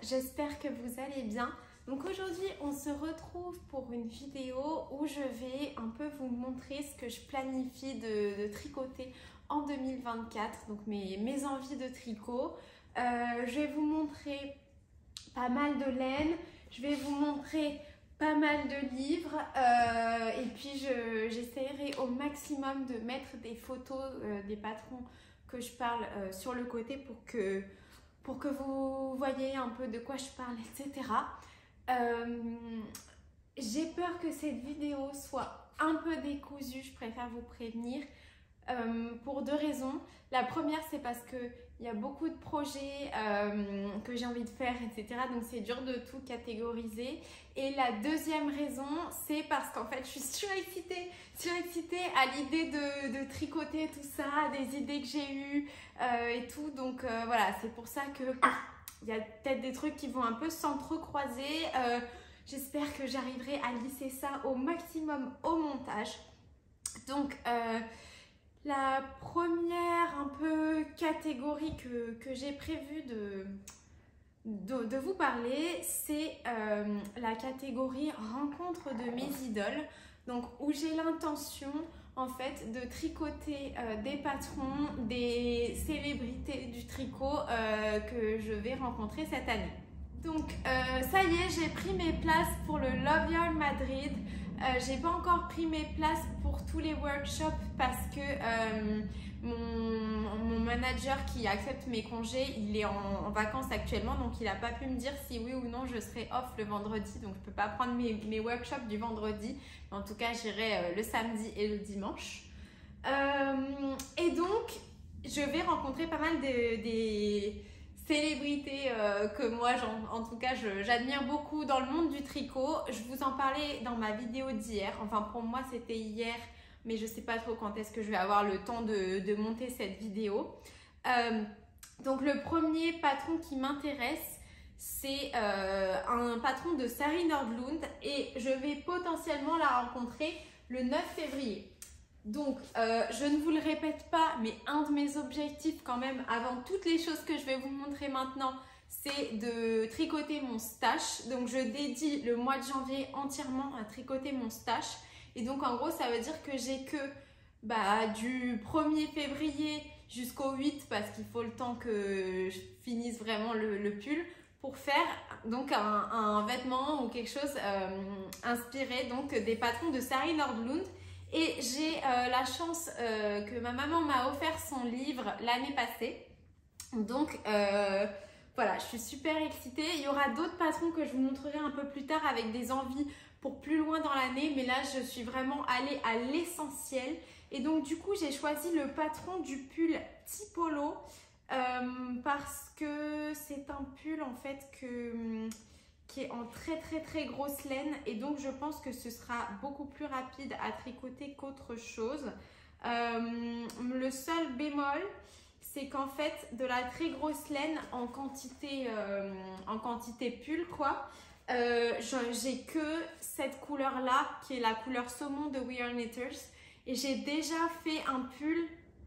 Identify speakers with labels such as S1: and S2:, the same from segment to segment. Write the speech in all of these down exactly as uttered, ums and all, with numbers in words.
S1: j'espère que vous allez bien. Donc aujourd'hui on se retrouve pour une vidéo où je vais un peu vous montrer ce que je planifie de, de tricoter en deux mille vingt-quatre, donc mes, mes envies de tricot. Euh, je vais vous montrer pas mal de laine, je vais vous montrer pas mal de livres euh, et puis j'essaierai au maximum de mettre des photos euh, des patrons que je parle euh, sur le côté pour que, pour que vous voyez un peu de quoi je parle, et cetera. Euh, j'ai peur que cette vidéo soit un peu décousue, je préfère vous prévenir, euh, pour deux raisons. La première, c'est parce qu'il y a beaucoup de projets euh, que j'ai envie de faire, et cetera. Donc c'est dur de tout catégoriser. Et la deuxième raison, c'est parce qu'en fait, je suis surexcitée, surexcitée à l'idée de, de tricoter tout ça, des idées que j'ai eues euh, et tout. Donc euh, voilà, c'est pour ça que il y a peut-être des trucs qui vont un peu s'entrecroiser. Euh, J'espère que j'arriverai à lisser ça au maximum au montage. Donc, euh, la première un peu catégorie que, que j'ai prévu de, de, de vous parler, c'est euh, la catégorie rencontre de mes idoles. Donc, où j'ai l'intention en fait de tricoter euh, des patrons, des célébrités du tricot euh, que je vais rencontrer cette année. Donc euh, ça y est, j'ai pris mes places pour le Love Yarn Madrid. Euh, j'ai pas encore pris mes places pour tous les workshops parce que euh, mon, mon manager qui accepte mes congés, il est en, en vacances actuellement, donc il n'a pas pu me dire si oui ou non je serai off le vendredi, donc je peux pas prendre mes, mes workshops du vendredi. En tout cas, j'irai euh, le samedi et le dimanche. Euh, et donc, je vais rencontrer pas mal de, des célébrités euh, que moi, en, en tout cas, j'admire beaucoup dans le monde du tricot. Je vous en parlais dans ma vidéo d'hier. Enfin, pour moi, c'était hier, mais je ne sais pas trop quand est-ce que je vais avoir le temps de, de monter cette vidéo. Euh, donc, le premier patron qui m'intéresse, c'est euh, un patron de Sari Nordlund et je vais potentiellement la rencontrer le neuf février. Donc, euh, je ne vous le répète pas, mais un de mes objectifs quand même, avant toutes les choses que je vais vous montrer maintenant, c'est de tricoter mon stash. Donc, je dédie le mois de janvier entièrement à tricoter mon stash. Et donc, en gros, ça veut dire que j'ai que bah, du premier février jusqu'au huit, parce qu'il faut le temps que je finisse vraiment le, le pull, pour faire donc un, un vêtement ou quelque chose euh, inspiré donc des patrons de Sari Nordlund. Et j'ai euh, la chance euh, que ma maman m'a offert son livre l'année passée. Donc euh, voilà, je suis super excitée. Il y aura d'autres patrons que je vous montrerai un peu plus tard avec des envies pour plus loin dans l'année. Mais là, je suis vraiment allée à l'essentiel. Et donc du coup, j'ai choisi le patron du pull Tipolo euh, parce que c'est un pull en fait que... qui est en très très très grosse laine et donc je pense que ce sera beaucoup plus rapide à tricoter qu'autre chose. Euh, le seul bémol, c'est qu'en fait de la très grosse laine en quantité, euh, en quantité pull quoi, euh, j'ai que cette couleur là qui est la couleur saumon de We Are Knitters et j'ai déjà fait un pull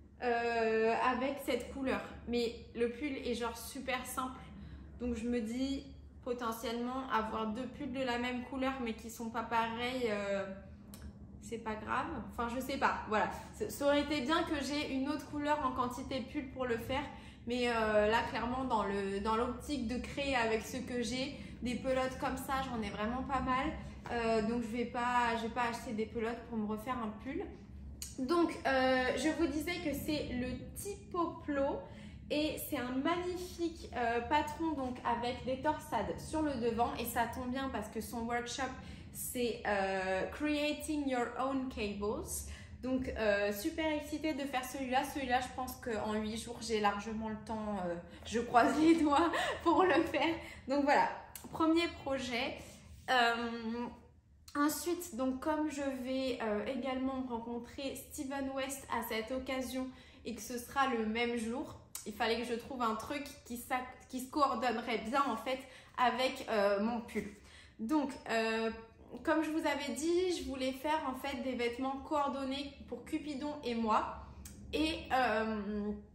S1: euh, avec cette couleur, mais le pull est genre super simple donc je me dis potentiellement avoir deux pulls de la même couleur mais qui sont pas pareils, euh, c'est pas grave, enfin je sais pas, voilà, ça aurait été bien que j'ai une autre couleur en quantité pull pour le faire, mais euh, là clairement dans le dans l'optique de créer avec ce que j'ai, des pelotes comme ça j'en ai vraiment pas mal, euh, donc je vais pas je vais pas acheter des pelotes pour me refaire un pull. Donc euh, je vous disais que c'est le Tipolo. Et c'est un magnifique euh, patron donc avec des torsades sur le devant et ça tombe bien parce que son workshop c'est euh, Creating Your Own Cables. Donc euh, super excitée de faire celui-là. Celui-là je pense qu'en huit jours j'ai largement le temps, euh, je croise les doigts pour le faire. Donc voilà, premier projet. Euh, ensuite donc comme je vais euh, également rencontrer Steven West à cette occasion et que ce sera le même jour, il fallait que je trouve un truc qui, qui se coordonnerait bien en fait avec euh, mon pull. Donc, euh, comme je vous avais dit, je voulais faire en fait des vêtements coordonnés pour Cupidon et moi. Et euh,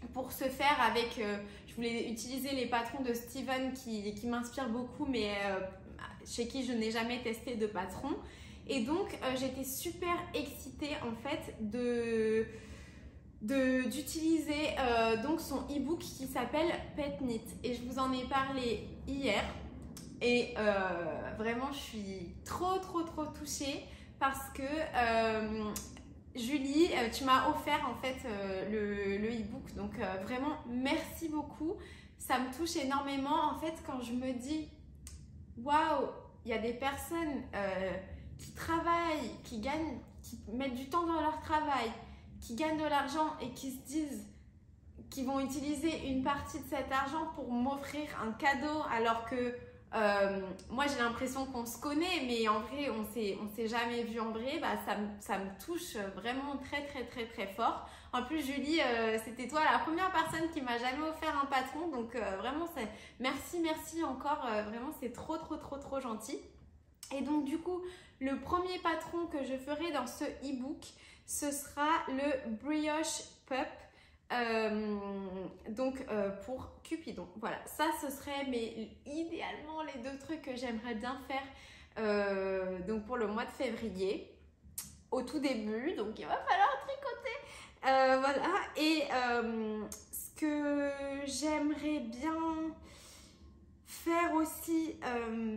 S1: pour ce faire avec, euh, je voulais utiliser les patrons de Steven qui, qui m'inspirent beaucoup, mais euh, chez qui je n'ai jamais testé de patron. Et donc, euh, j'étais super excitée en fait de d'utiliser euh, donc son e-book qui s'appelle Pet Knit. Et je vous en ai parlé hier. Et euh, vraiment, je suis trop, trop, trop touchée parce que euh, Julie, euh, tu m'as offert en fait euh, le, le e-book. Donc euh, vraiment, merci beaucoup. Ça me touche énormément en fait quand je me dis waouh, il y a des personnes euh, qui travaillent, qui gagnent, qui mettent du temps dans leur travail, qui gagnent de l'argent et qui se disent qu'ils vont utiliser une partie de cet argent pour m'offrir un cadeau alors que Euh, moi j'ai l'impression qu'on se connaît, mais en vrai on s'est on s'est jamais vu en vrai. Bah, ça, me, ça me touche vraiment très très très très fort. En plus Julie, euh, c'était toi la première personne qui m'a jamais offert un patron, donc euh, vraiment c'est merci merci encore, euh, vraiment c'est trop trop trop trop gentil. Et donc du coup le premier patron que je ferai dans ce e-book, ce sera le Brioche Pup. Euh, donc euh, pour Cupidon, voilà, ça ce serait mais idéalement les deux trucs que j'aimerais bien faire euh, donc pour le mois de février au tout début, donc il va falloir tricoter, euh, voilà. Et euh, ce que j'aimerais bien faire aussi euh,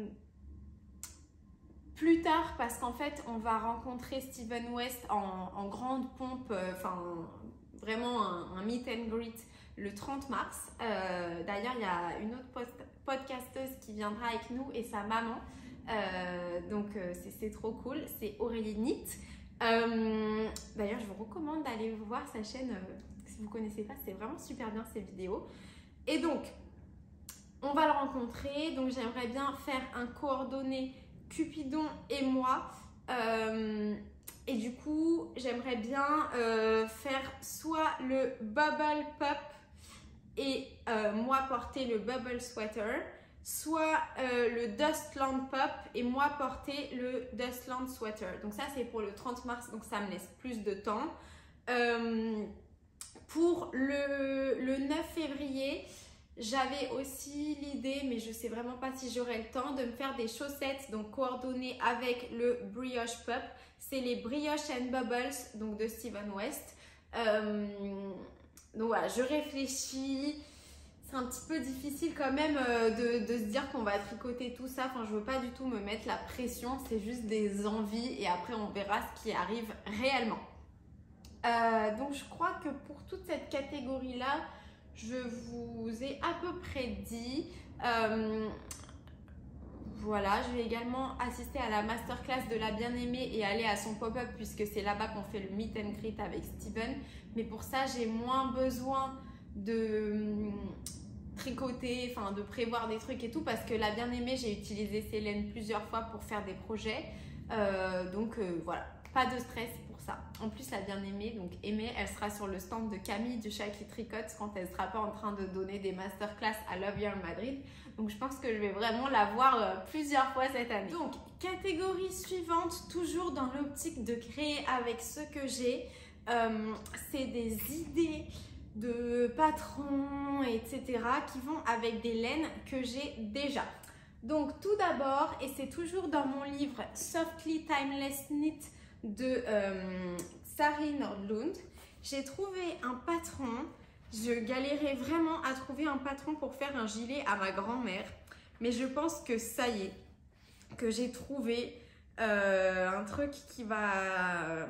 S1: plus tard, parce qu'en fait on va rencontrer Steven West en, en grande pompe, enfin euh, vraiment un, un meet and greet le trente mars. Euh, D'ailleurs, il y a une autre post podcasteuse qui viendra avec nous et sa maman. Euh, donc, euh, c'est trop cool. C'est Aurélie Knit. Euh, D'ailleurs, je vous recommande d'aller voir sa chaîne euh, si vous ne connaissez pas. C'est vraiment super bien ses vidéos. Et donc, on va le rencontrer. Donc, j'aimerais bien faire un coordonné Cupidon et moi. Euh, Et du coup, j'aimerais bien euh, faire soit le Bubble Pup et euh, moi porter le Bubble Sweater, soit euh, le Dustland Pup et moi porter le Dustland Sweater. Donc ça, c'est pour le trente mars, donc ça me laisse plus de temps. Euh, pour le, le neuf février, j'avais aussi l'idée, mais je ne sais vraiment pas si j'aurai le temps, de me faire des chaussettes donc coordonnées avec le Brioche Pup. C'est les Brioche and Bubbles donc de Steven West. Euh, donc voilà, je réfléchis. C'est un petit peu difficile quand même euh, de, de se dire qu'on va tricoter tout ça. Enfin, je ne veux pas du tout me mettre la pression. C'est juste des envies et après on verra ce qui arrive réellement. Euh, donc je crois que pour toute cette catégorie-là, je vous ai à peu près dit. Euh, voilà, je vais également assister à la masterclass de la bien-aimée et aller à son pop-up puisque c'est là-bas qu'on fait le meet and greet avec Steven. Mais pour ça, j'ai moins besoin de tricoter, enfin de prévoir des trucs et tout parce que la bien-aimée, j'ai utilisé Célène plusieurs fois pour faire des projets. Euh, donc euh, voilà, pas de stress pour ça. En plus, la bien-aimée, donc Aimée, elle sera sur le stand de Camille du Chat qui tricote quand elle ne sera pas en train de donner des masterclass à Love Your Madrid. Donc je pense que je vais vraiment la voir euh, plusieurs fois cette année. Donc, catégorie suivante, toujours dans l'optique de créer avec ce que j'ai. Euh, c'est des idées de patrons, et cetera qui vont avec des laines que j'ai déjà. Donc tout d'abord, et c'est toujours dans mon livre Softly Timeless Knit de euh, Sari Nordlund, j'ai trouvé un patron. Je galérais vraiment à trouver un patron pour faire un gilet à ma grand-mère, mais je pense que ça y est, que j'ai trouvé euh, un truc qui va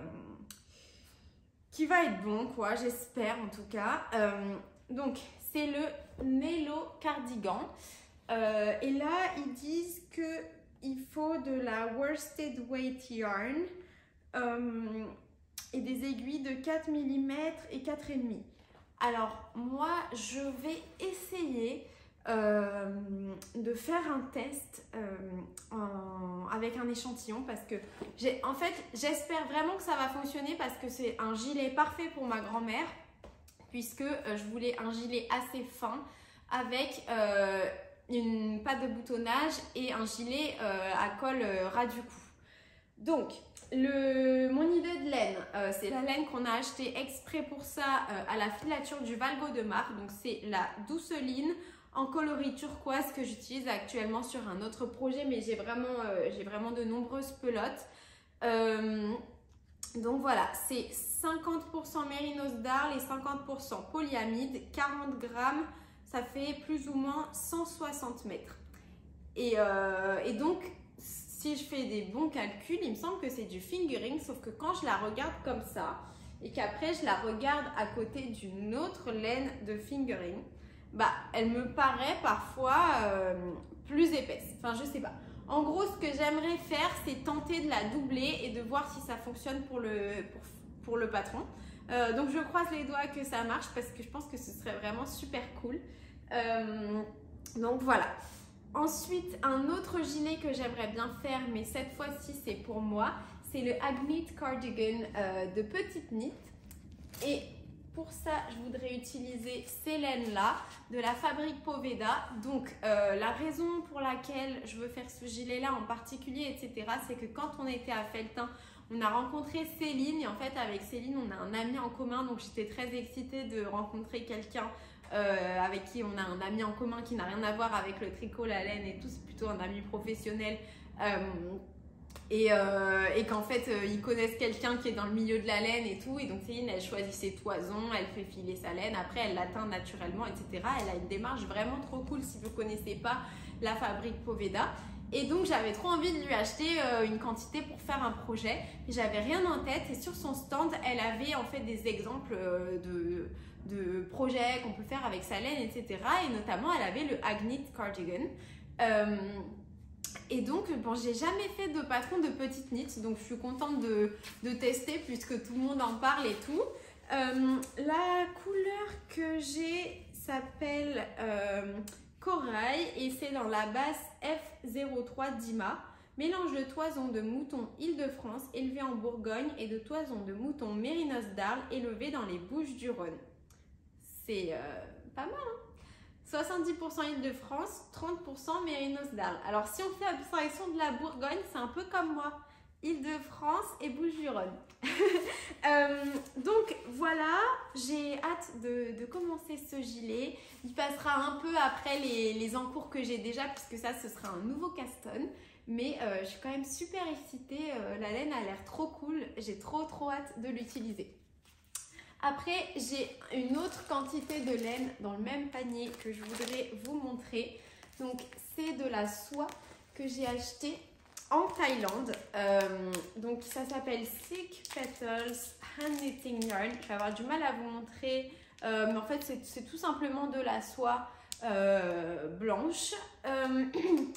S1: qui va être bon, quoi, j'espère en tout cas. Euh, donc c'est le Nello Cardigan. Euh, et là, ils disent qu'il faut de la worsted weight yarn euh, et des aiguilles de quatre millimètres et quatre virgule cinq. Alors, moi, je vais essayer euh, de faire un test euh, en, avec un échantillon parce que, j'ai, en fait, j'espère vraiment que ça va fonctionner parce que c'est un gilet parfait pour ma grand-mère puisque euh, je voulais un gilet assez fin avec... Euh, une patte de boutonnage et un gilet euh, à col euh, ras du cou. Donc, le, mon idée de laine, euh, c'est la laine qu'on a acheté exprès pour ça euh, à la filature du Valgo de Mar. Donc c'est la Douceline en coloris turquoise que j'utilise actuellement sur un autre projet, mais j'ai vraiment, euh, j'ai vraiment de nombreuses pelotes. Euh, donc voilà, c'est cinquante pour cent mérinos d'Arles et cinquante pour cent polyamide, quarante grammes, ça fait plus ou moins cent soixante mètres. Et, euh, et donc, si je fais des bons calculs, il me semble que c'est du fingering, sauf que quand je la regarde comme ça, et qu'après je la regarde à côté d'une autre laine de fingering, bah, elle me paraît parfois euh, plus épaisse. Enfin, je sais pas. En gros, ce que j'aimerais faire, c'est tenter de la doubler et de voir si ça fonctionne pour le, pour, pour le patron. Euh, donc, je croise les doigts que ça marche parce que je pense que ce serait vraiment super cool. Euh, donc, voilà. Ensuite, un autre gilet que j'aimerais bien faire, mais cette fois-ci, c'est pour moi. C'est le Agnit Cardigan euh, de Petite Knit. Et pour ça, je voudrais utiliser ces laines-là de la fabrique Poveda. Donc, euh, la raison pour laquelle je veux faire ce gilet-là en particulier, et cetera, c'est que quand on était à Felletin, on a rencontré Céline. Et en fait, avec Céline, on a un ami en commun. Donc, j'étais très excitée de rencontrer quelqu'un euh, avec qui on a un ami en commun qui n'a rien à voir avec le tricot, la laine et tout. C'est plutôt un ami professionnel. Euh, Et, euh, et qu'en fait euh, ils connaissent quelqu'un qui est dans le milieu de la laine et tout, et donc Céline elle choisit ses toisons, elle fait filer sa laine, après elle l'atteint naturellement, etc. Elle a une démarche vraiment trop cool si vous ne connaissez pas la fabrique Poveda. Et donc j'avais trop envie de lui acheter euh, une quantité pour faire un projet, j'avais rien en tête, et sur son stand elle avait en fait des exemples euh, de, de projets qu'on peut faire avec sa laine, et cetera. Et notamment elle avait le Agnit Cardigan. Euh, Et donc, bon, j'ai jamais fait de patron de petite knit, donc je suis contente de, de tester puisque tout le monde en parle et tout. Euh, la couleur que j'ai s'appelle euh, Corail et c'est dans la base F zéro trois Dima. Mélange de toison de mouton Île-de-France élevé en Bourgogne et de toison de mouton Mérinos d'Arles élevé dans les Bouches-du-Rhône. C'est euh, pas mal, hein? soixante-dix pour cent Île-de-France, trente pour cent Mérinos d'Arles. Alors, si on fait abstraction de la Bourgogne, c'est un peu comme moi. Île-de-France et Bouches-du-Rhône. euh, donc, voilà, j'ai hâte de, de commencer ce gilet. Il passera un peu après les, les encours que j'ai déjà, puisque ça, ce sera un nouveau caston. Mais euh, je suis quand même super excitée. Euh, la laine a l'air trop cool. J'ai trop, trop hâte de l'utiliser. Après, j'ai une autre quantité de laine dans le même panier que je voudrais vous montrer. Donc, c'est de la soie que j'ai achetée en Thaïlande. Euh, donc, ça s'appelle Silk Petals Hand Knitting Yarn. Je vais avoir du mal à vous montrer, euh, mais en fait, c'est tout simplement de la soie euh, blanche. Euh,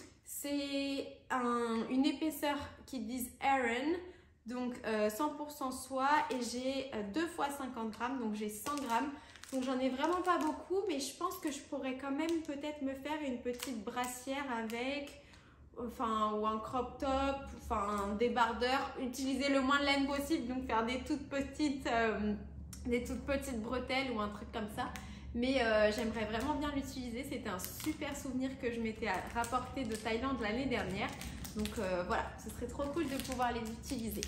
S1: c'est un, une épaisseur qui disent Aran. Donc euh, cent pour cent soie, et j'ai euh, deux fois cinquante grammes, donc j'ai cent grammes. Donc j'en ai vraiment pas beaucoup, mais je pense que je pourrais quand même peut-être me faire une petite brassière avec, enfin, ou un crop top, enfin un débardeur. Utiliser le moins de laine possible, donc faire des toutes petites, euh, des toutes petites bretelles ou un truc comme ça. Mais euh, j'aimerais vraiment bien l'utiliser. C'était un super souvenir que je m'étais rapporté de Thaïlande l'année dernière. Donc euh, voilà, ce serait trop cool de pouvoir les utiliser.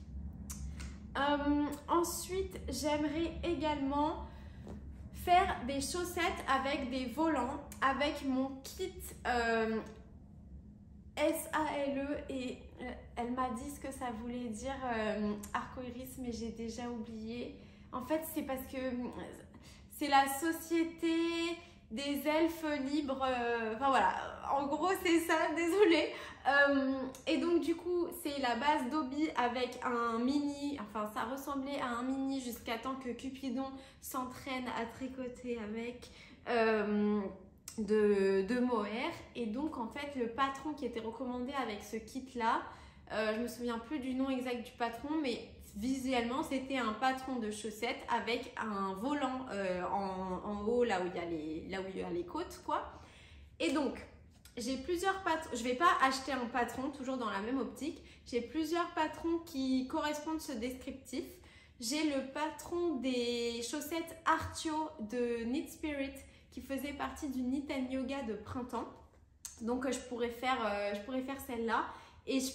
S1: Euh, ensuite, j'aimerais également faire des chaussettes avec des volants, avec mon kit euh, S A L E, et euh, elle m'a dit ce que ça voulait dire euh, arco-iris, mais j'ai déjà oublié. En fait, c'est parce que c'est la société des elfes libres, euh, enfin voilà, en gros c'est ça, désolée. Euh, et donc du coup c'est la base d'Obi avec un mini, enfin ça ressemblait à un mini jusqu'à temps que Cupidon s'entraîne à tricoter avec euh, de, de mohair. Et donc en fait le patron qui était recommandé avec ce kit là, euh, je me souviens plus du nom exact du patron, mais visuellement c'était un patron de chaussettes avec un volant euh, en, en haut là où il y a les, là où il y a les côtes quoi. Et donc j'ai plusieurs patrons, je vais pas acheter un patron toujours dans la même optique, j'ai plusieurs patrons qui correspondent à ce descriptif. J'ai le patron des chaussettes Artio de Knit Spirit qui faisait partie du Knit and Yoga de printemps, donc je pourrais faire, euh, je pourrais faire celle-là. Et je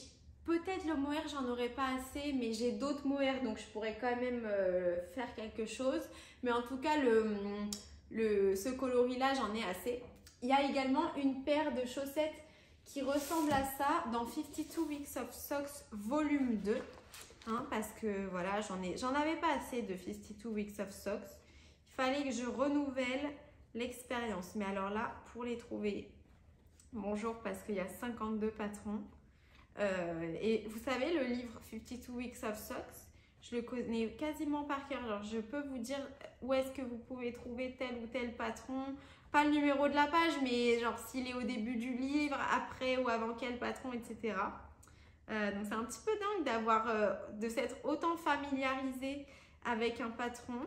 S1: Peut-être le mohair, j'en aurais pas assez, mais j'ai d'autres mohairs, donc je pourrais quand même euh, faire quelque chose. Mais en tout cas, le, le, ce coloris-là, j'en ai assez. Il y a également une paire de chaussettes qui ressemble à ça dans cinquante-deux Weeks of Socks volume deux. Hein, parce que voilà, j'en ai, j'en avais pas assez de cinquante-deux Weeks of Socks. Il fallait que je renouvelle l'expérience. Mais alors là, pour les trouver, bonjour, parce qu'il y a cinquante-deux patrons. Euh, et vous savez, le livre cinquante-deux Weeks of Socks, je le connais quasiment par cœur. Alors, je peux vous dire où est-ce que vous pouvez trouver tel ou tel patron. Pas le numéro de la page, mais genre s'il est au début du livre, après ou avant quel patron, et cetera. Euh, donc, c'est un petit peu dingue d'avoir, euh, de s'être autant familiarisé avec un patron.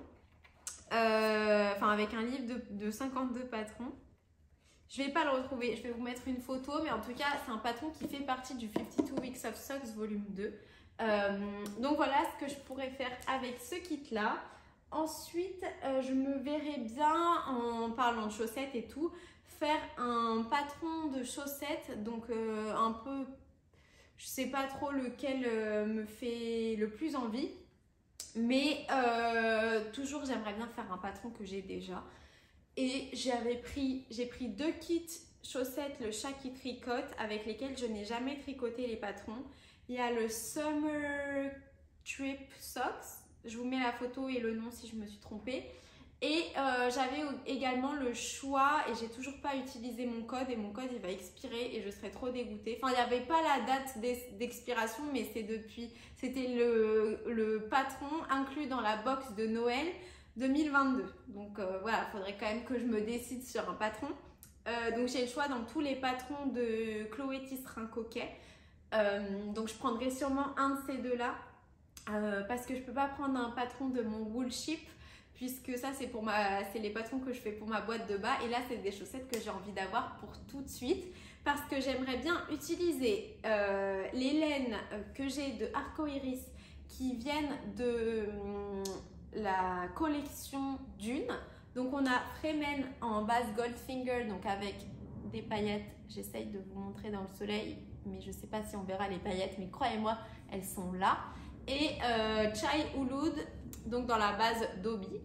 S1: Euh, enfin, avec un livre de, de cinquante-deux patrons. Je ne vais pas le retrouver, je vais vous mettre une photo, mais en tout cas, c'est un patron qui fait partie du cinquante-deux Weeks of Socks volume deux. Euh, donc voilà ce que je pourrais faire avec ce kit-là. Ensuite, euh, je me verrais bien, en parlant de chaussettes et tout, faire un patron de chaussettes, donc euh, un peu, je ne sais pas trop lequel euh, me fait le plus envie, mais euh, toujours j'aimerais bien faire un patron que j'ai déjà. Et j'avais pris, j'ai pris deux kits chaussettes, le chat qui tricote, avec lesquels je n'ai jamais tricoté les patrons. Il y a le Summer Trip Socks. Je vous mets la photo et le nom si je me suis trompée. Et euh, j'avais également le choix, et j'ai toujours pas utilisé mon code, et mon code il va expirer et je serais trop dégoûtée. Enfin, il n'y avait pas la date d'expiration, mais c'est depuis, c'était le, le patron inclus dans la box de Noël deux mille vingt-deux. Donc euh, voilà, il faudrait quand même que je me décide sur un patron. Euh, donc j'ai le choix dans tous les patrons de Chloé Tisserand Coquet. Euh, donc je prendrai sûrement un de ces deux-là. Euh, parce que je ne peux pas prendre un patron de mon wool ship, puisque ça c'est pour ma, c'est les patrons que je fais pour ma boîte de bas. Et là c'est des chaussettes que j'ai envie d'avoir pour tout de suite. Parce que j'aimerais bien utiliser euh, les laines que j'ai de Arcoiris qui viennent de... Hum, la collection Dune. Donc on a Fremen en base Goldfinger, donc avec des paillettes. J'essaye de vous montrer dans le soleil, mais je sais pas si on verra les paillettes, mais croyez-moi, elles sont là. Et euh, Chai Ulud, donc dans la base Dobby.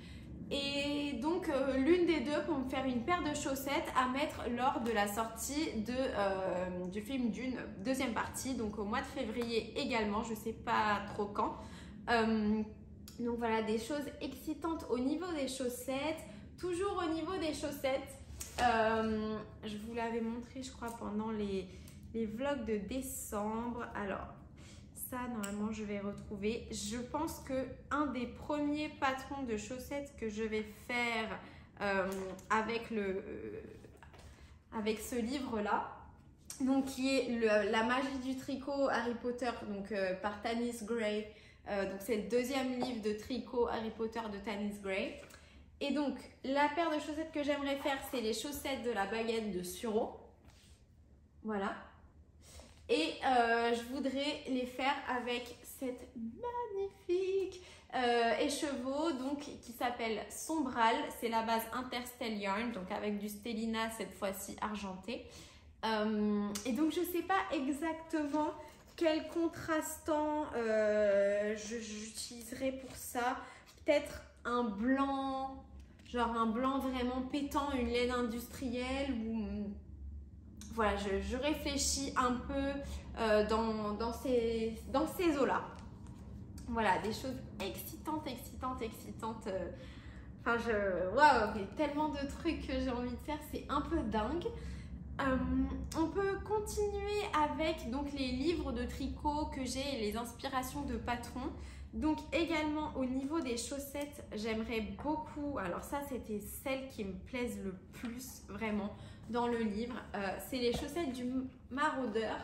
S1: Et donc euh, l'une des deux pour me faire une paire de chaussettes à mettre lors de la sortie de, euh, du film Dune, deuxième partie, donc au mois de février également, je sais pas trop quand. Euh, Donc voilà, des choses excitantes au niveau des chaussettes. Toujours au niveau des chaussettes, euh, je vous l'avais montré, je crois, pendant les, les vlogs de décembre. Alors, ça, normalement, je vais retrouver. Je pense que un des premiers patrons de chaussettes que je vais faire euh, avec, le, euh, avec ce livre-là, donc qui est le, La magie du tricot Harry Potter, donc euh, par Tanis Gray. Euh, donc c'est le deuxième livre de tricot Harry Potter de Tanis Gray. Et donc la paire de chaussettes que j'aimerais faire, c'est les chaussettes de la baguette de Suro. Voilà. Et euh, je voudrais les faire avec cette magnifique euh, écheveau donc, qui s'appelle Sombral. C'est la base Interstell Yarn, donc avec du Stellina cette fois-ci argenté. Euh, et donc je ne sais pas exactement quel contrastant euh, j'utiliserai pour ça. Peut-être un blanc, genre un blanc vraiment pétant, une laine industrielle. Ou voilà, je, je réfléchis un peu euh, dans, dans ces, dans ces eaux-là. Voilà, des choses excitantes, excitantes, excitantes. Euh, enfin, je... Waouh, il y a tellement de trucs que j'ai envie de faire, c'est un peu dingue. Euh, on peut continuer avec donc les livres de tricot que j'ai et les inspirations de patrons. Donc également au niveau des chaussettes, j'aimerais beaucoup, alors ça c'était celles qui me plaisent le plus vraiment dans le livre, euh, c'est les chaussettes du Maraudeur,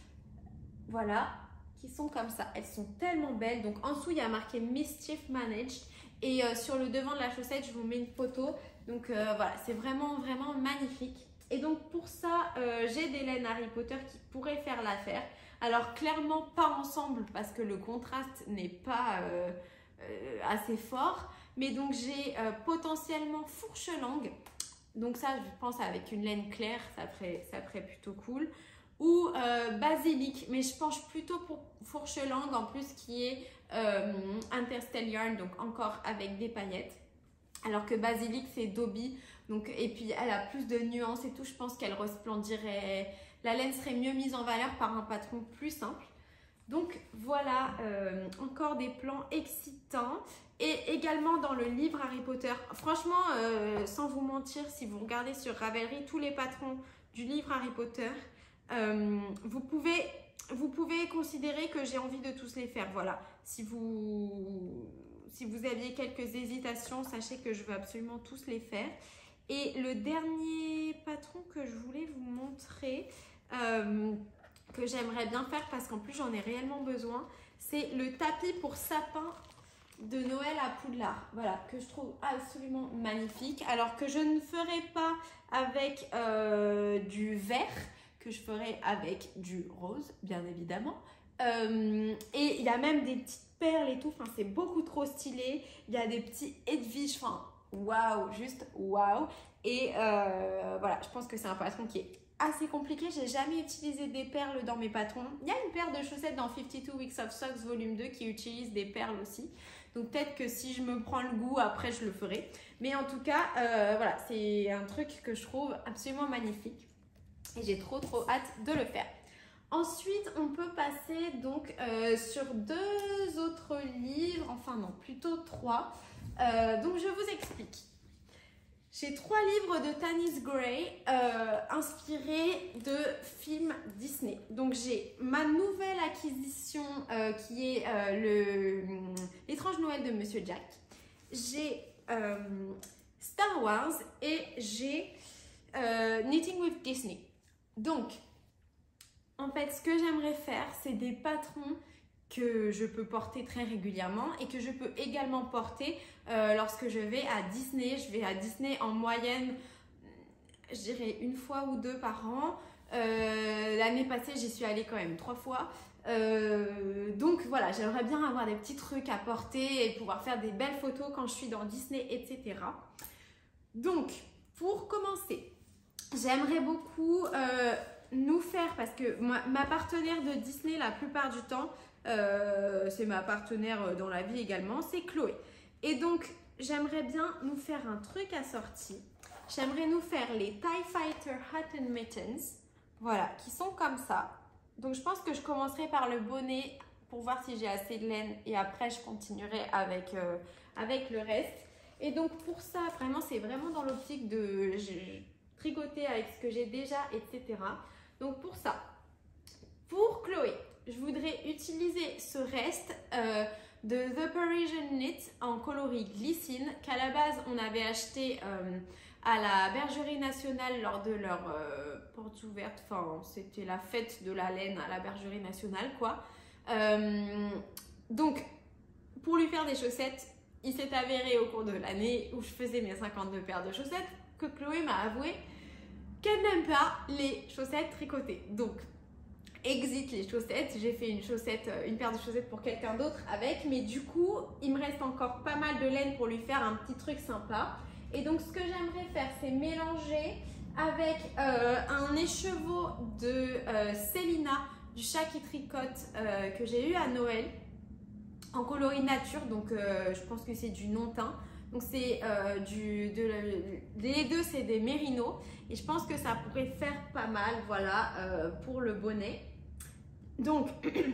S1: voilà, qui sont comme ça. Elles sont tellement belles, donc en dessous il y a marqué Mischief Managed et euh, sur le devant de la chaussette je vous mets une photo, donc euh, voilà, c'est vraiment vraiment magnifique. Et donc pour ça, euh, j'ai des laines Harry Potter qui pourraient faire l'affaire. Alors clairement pas ensemble parce que le contraste n'est pas euh, euh, assez fort. Mais donc j'ai euh, potentiellement fourche langue. Donc ça je pense avec une laine claire, ça ferait, ça ferait plutôt cool. ou euh, basilic, mais je penche plutôt pour fourche-langue en plus qui est euh, Interstellar, donc encore avec des paillettes. Alors que basilic c'est Dobby, donc, et puis elle a plus de nuances et tout, je pense qu'elle resplendirait, la laine serait mieux mise en valeur par un patron plus simple. Donc voilà, euh, encore des plans excitants. Et également dans le livre Harry Potter, franchement, euh, sans vous mentir, si vous regardez sur Ravelry tous les patrons du livre Harry Potter, euh, vous pouvez, vous pouvez considérer que j'ai envie de tous les faire. Voilà, si vous, si vous aviez quelques hésitations, sachez que je veux absolument tous les faire. Et le dernier patron que je voulais vous montrer, euh, que j'aimerais bien faire parce qu'en plus j'en ai réellement besoin, c'est le tapis pour sapin de Noël à Poudlard, voilà, que je trouve absolument magnifique, alors que je ne ferai pas avec euh, du vert, que je ferai avec du rose, bien évidemment. Euh, et il y a même des petites perles et tout, enfin c'est beaucoup trop stylé. Il y a des petits Edwige, enfin waouh, juste waouh. Et euh, voilà, je pense que c'est un patron qui est assez compliqué. J'ai jamais utilisé des perles dans mes patrons. Il y a une paire de chaussettes dans cinquante-deux Weeks of Socks volume deux qui utilise des perles aussi. Donc peut-être que si je me prends le goût, après je le ferai. Mais en tout cas, euh, voilà, c'est un truc que je trouve absolument magnifique. Et j'ai trop trop hâte de le faire. Ensuite, on peut passer donc euh, sur deux autres livres. Enfin non, plutôt trois. Euh, donc je vous explique. J'ai trois livres de Tanis Gray euh, inspirés de films Disney. Donc j'ai ma nouvelle acquisition euh, qui est euh, le l'étrange Noël de Monsieur Jack. J'ai euh, Star Wars et j'ai euh, Knitting with Disney. Donc en fait ce que j'aimerais faire c'est des patrons que je peux porter très régulièrement et que je peux également porter euh, lorsque je vais à Disney. Je vais à Disney en moyenne, je dirais une fois ou deux par an. Euh, L'année passée, j'y suis allée quand même trois fois. Euh, donc voilà, j'aimerais bien avoir des petits trucs à porter et pouvoir faire des belles photos quand je suis dans Disney, et cetera. Donc, pour commencer, j'aimerais beaucoup euh, nous faire, parce que ma, ma partenaire de Disney la plupart du temps, Euh, c'est ma partenaire dans la vie également, c'est Chloé. Et donc, j'aimerais bien nous faire un truc assorti. J'aimerais nous faire les TIE Fighter Hat and Mittens, voilà, qui sont comme ça. Donc, je pense que je commencerai par le bonnet pour voir si j'ai assez de laine et après, je continuerai avec, euh, avec le reste. Et donc, pour ça, vraiment, c'est vraiment dans l'optique de tricoter avec ce que j'ai déjà, et cetera. Donc, pour ça, pour Chloé, je voudrais utiliser ce reste euh, de The Parisian Knit en coloris glycine qu'à la base on avait acheté euh, à la Bergerie Nationale lors de leur euh, porte ouverte, enfin c'était la fête de la laine à la Bergerie Nationale quoi. Euh, donc pour lui faire des chaussettes, il s'est avéré au cours de l'année où je faisais mes cinquante-deux paires de chaussettes que Chloé m'a avoué qu'elle n'aime pas les chaussettes tricotées. Donc exit les chaussettes, j'ai fait une chaussette, une paire de chaussettes pour quelqu'un d'autre avec, mais du coup il me reste encore pas mal de laine pour lui faire un petit truc sympa. Et donc ce que j'aimerais faire c'est mélanger avec euh, un écheveau de euh, Célina du chat qui tricote euh, que j'ai eu à Noël en coloris nature, donc euh, je pense que c'est du non-teint. Donc c'est euh, du, de, les deux c'est des mérinos et je pense que ça pourrait faire pas mal, voilà, euh, pour le bonnet. Donc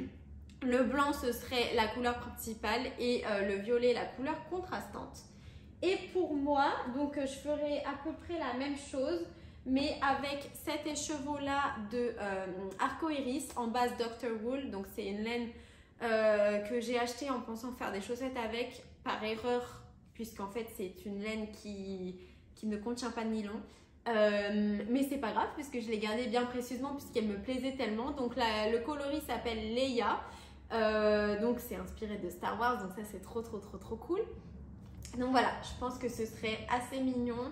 S1: le blanc ce serait la couleur principale et euh, le violet la couleur contrastante. Et pour moi, donc je ferai à peu près la même chose mais avec cet écheveau là de euh, Arcoiris en base docteur Wool. Donc c'est une laine euh, que j'ai acheté en pensant faire des chaussettes avec par erreur, puisqu'en fait c'est une laine qui, qui ne contient pas de nylon. Euh, mais c'est pas grave puisque je l'ai gardée bien précieusement puisqu'elle me plaisait tellement. Donc la, le coloris s'appelle Leia, euh, donc c'est inspiré de Star Wars, donc ça c'est trop trop trop trop cool. Donc voilà, je pense que ce serait assez mignon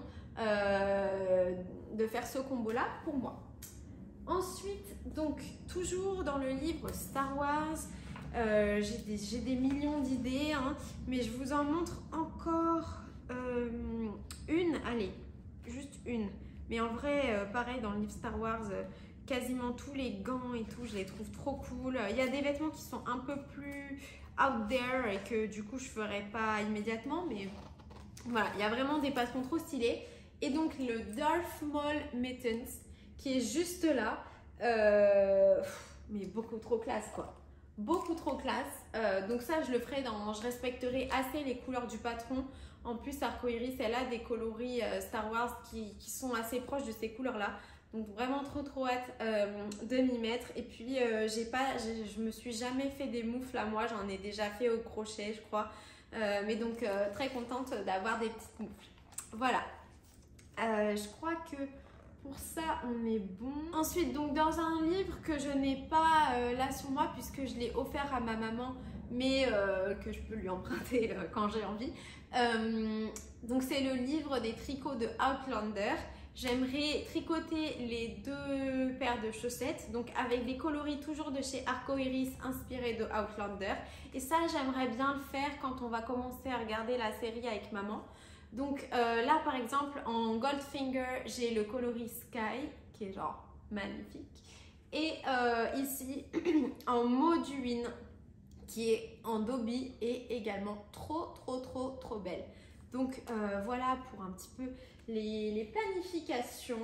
S1: euh, de faire ce combo là pour moi. Ensuite, donc toujours dans le livre Star Wars, euh, j'ai des, des millions d'idées, hein, mais je vous en montre encore euh, une, allez, juste une. Mais en vrai, euh, pareil, dans le livre Star Wars, euh, quasiment tous les gants et tout, je les trouve trop cool. Il y a des vêtements qui sont un peu plus out there et que du coup je ferai pas immédiatement, mais voilà, il y a vraiment des patrons trop stylés. Et donc le Darth Maul Mittens qui est juste là, euh, mais beaucoup trop classe quoi. Beaucoup trop classe. Euh, donc ça je le ferai dans, je respecterai assez les couleurs du patron. En plus Arcoiris elle a des coloris euh, Star Wars qui, qui sont assez proches de ces couleurs là. Donc vraiment trop trop hâte euh, de m'y mettre. Et puis euh, j'ai pas, je me suis jamais fait des moufles à moi, j'en ai déjà fait au crochet je crois. Euh, mais donc euh, très contente d'avoir des petites moufles. Voilà. Euh, je crois que pour ça on est bon. Ensuite donc dans un livre que je n'ai pas euh, là sur moi puisque je l'ai offert à ma maman mais euh, que je peux lui emprunter euh, quand j'ai envie. Euh, donc c'est le livre des tricots de Outlander. J'aimerais tricoter les deux paires de chaussettes, donc avec des coloris toujours de chez Arcoiris inspirés de Outlander. Et ça, j'aimerais bien le faire quand on va commencer à regarder la série avec maman. Donc euh, là, par exemple, en Goldfinger, j'ai le coloris Sky, qui est genre magnifique. Et euh, ici, en Mauduin, qui est en Dobby et également trop, trop, trop, trop belle. Donc euh, voilà pour un petit peu les, les planifications.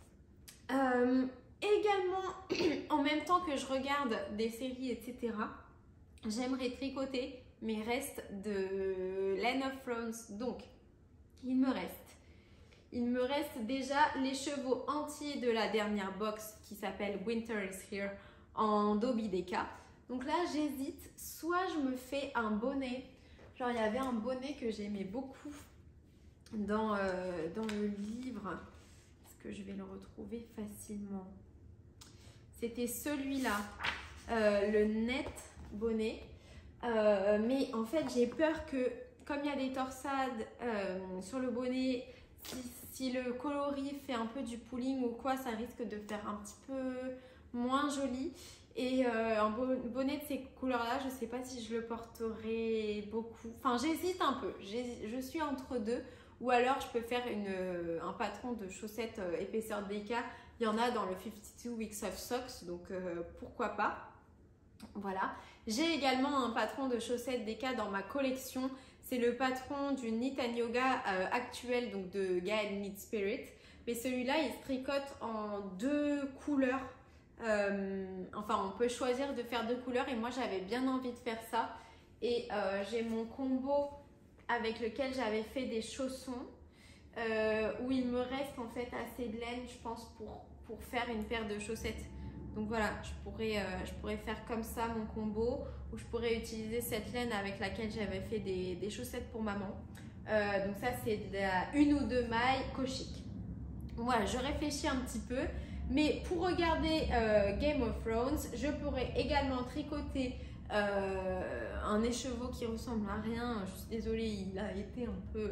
S1: Euh, également, en même temps que je regarde des séries, et cetera, j'aimerais tricoter mes restes de Land of Thrones. Donc, il me reste, il me reste déjà les chevaux entiers de la dernière box qui s'appelle Winter is Here en Dobby Deka. Donc là, j'hésite, soit je me fais un bonnet. Genre, il y avait un bonnet que j'aimais beaucoup dans, euh, dans le livre. Est-ce que je vais le retrouver facilement? C'était celui-là, euh, le net bonnet. Euh, mais en fait, j'ai peur que, comme il y a des torsades euh, sur le bonnet, si, si le coloris fait un peu du pooling ou quoi, ça risque de faire un petit peu moins joli. Et euh, un bonnet de ces couleurs-là, je ne sais pas si je le porterai beaucoup. Enfin, j'hésite un peu. Je suis entre deux. Ou alors, je peux faire une, un patron de chaussettes euh, épaisseur Deka. Il y en a dans le cinquante-deux Weeks of Socks. Donc, euh, pourquoi pas. Voilà. J'ai également un patron de chaussettes Deka dans ma collection. C'est le patron du Knit and Yoga euh, actuel, donc de Gaël Knit Spirit. Mais celui-là, il se tricote en deux couleurs. Euh, enfin, on peut choisir de faire deux couleurs et moi j'avais bien envie de faire ça. Et euh, j'ai mon combo avec lequel j'avais fait des chaussons euh, où il me reste en fait assez de laine, je pense, pour, pour faire une paire de chaussettes. Donc voilà, je pourrais, euh, je pourrais faire comme ça mon combo ou je pourrais utiliser cette laine avec laquelle j'avais fait des, des chaussettes pour maman. Euh, donc ça, c'est de la une ou deux mailles Kochik. Voilà, je réfléchis un petit peu. Mais pour regarder euh, Game of Thrones, je pourrais également tricoter euh, un écheveau qui ressemble à rien. Je suis désolée, il a été un peu...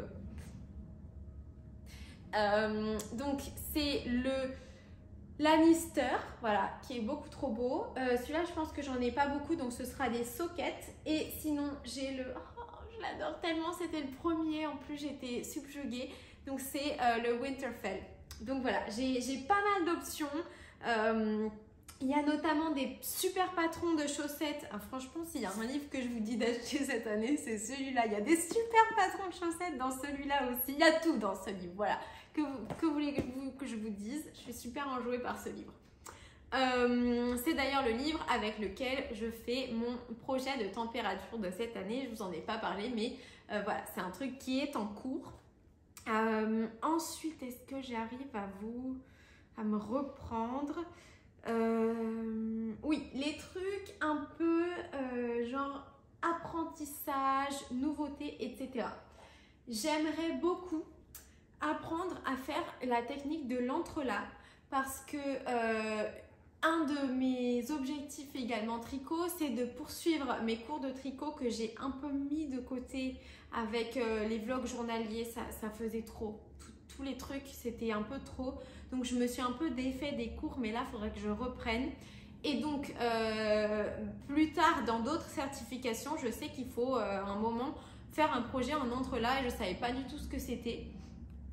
S1: Euh, donc c'est le Lannister, voilà, qui est beaucoup trop beau. Euh, Celui-là, je pense que j'en ai pas beaucoup, donc ce sera des sockets. Et sinon, j'ai le... Oh, je l'adore tellement, c'était le premier. En plus, j'étais subjuguée. Donc c'est euh, le Winterfell. Donc voilà, j'ai pas mal d'options. Euh, il y a notamment des super patrons de chaussettes. Ah, franchement, s'il y a un livre que je vous dis d'acheter cette année, c'est celui-là. Il y a des super patrons de chaussettes dans celui-là aussi. Il y a tout dans ce livre. Voilà. Que, vous, que voulez-vous que je vous dise? Je suis super enjouée par ce livre. Euh, c'est d'ailleurs le livre avec lequel je fais mon projet de température de cette année. Je vous en ai pas parlé, mais euh, voilà, c'est un truc qui est en cours. Euh, ensuite, est-ce que j'arrive à vous, à me reprendre? euh, Oui, les trucs un peu euh, genre apprentissage, nouveauté, et cetera. J'aimerais beaucoup apprendre à faire la technique de l'entrelac parce que euh, un de mes objectifs également tricot, c'est de poursuivre mes cours de tricot que j'ai un peu mis de côté avec euh, les vlogs journaliers. Ça, ça faisait trop. Tout, tous les trucs, c'était un peu trop. Donc, je me suis un peu défait des cours, mais là, il faudrait que je reprenne. Et donc, euh, plus tard, dans d'autres certifications, je sais qu'il faut euh, un moment faire un projet en entrelac et je ne savais pas du tout ce que c'était.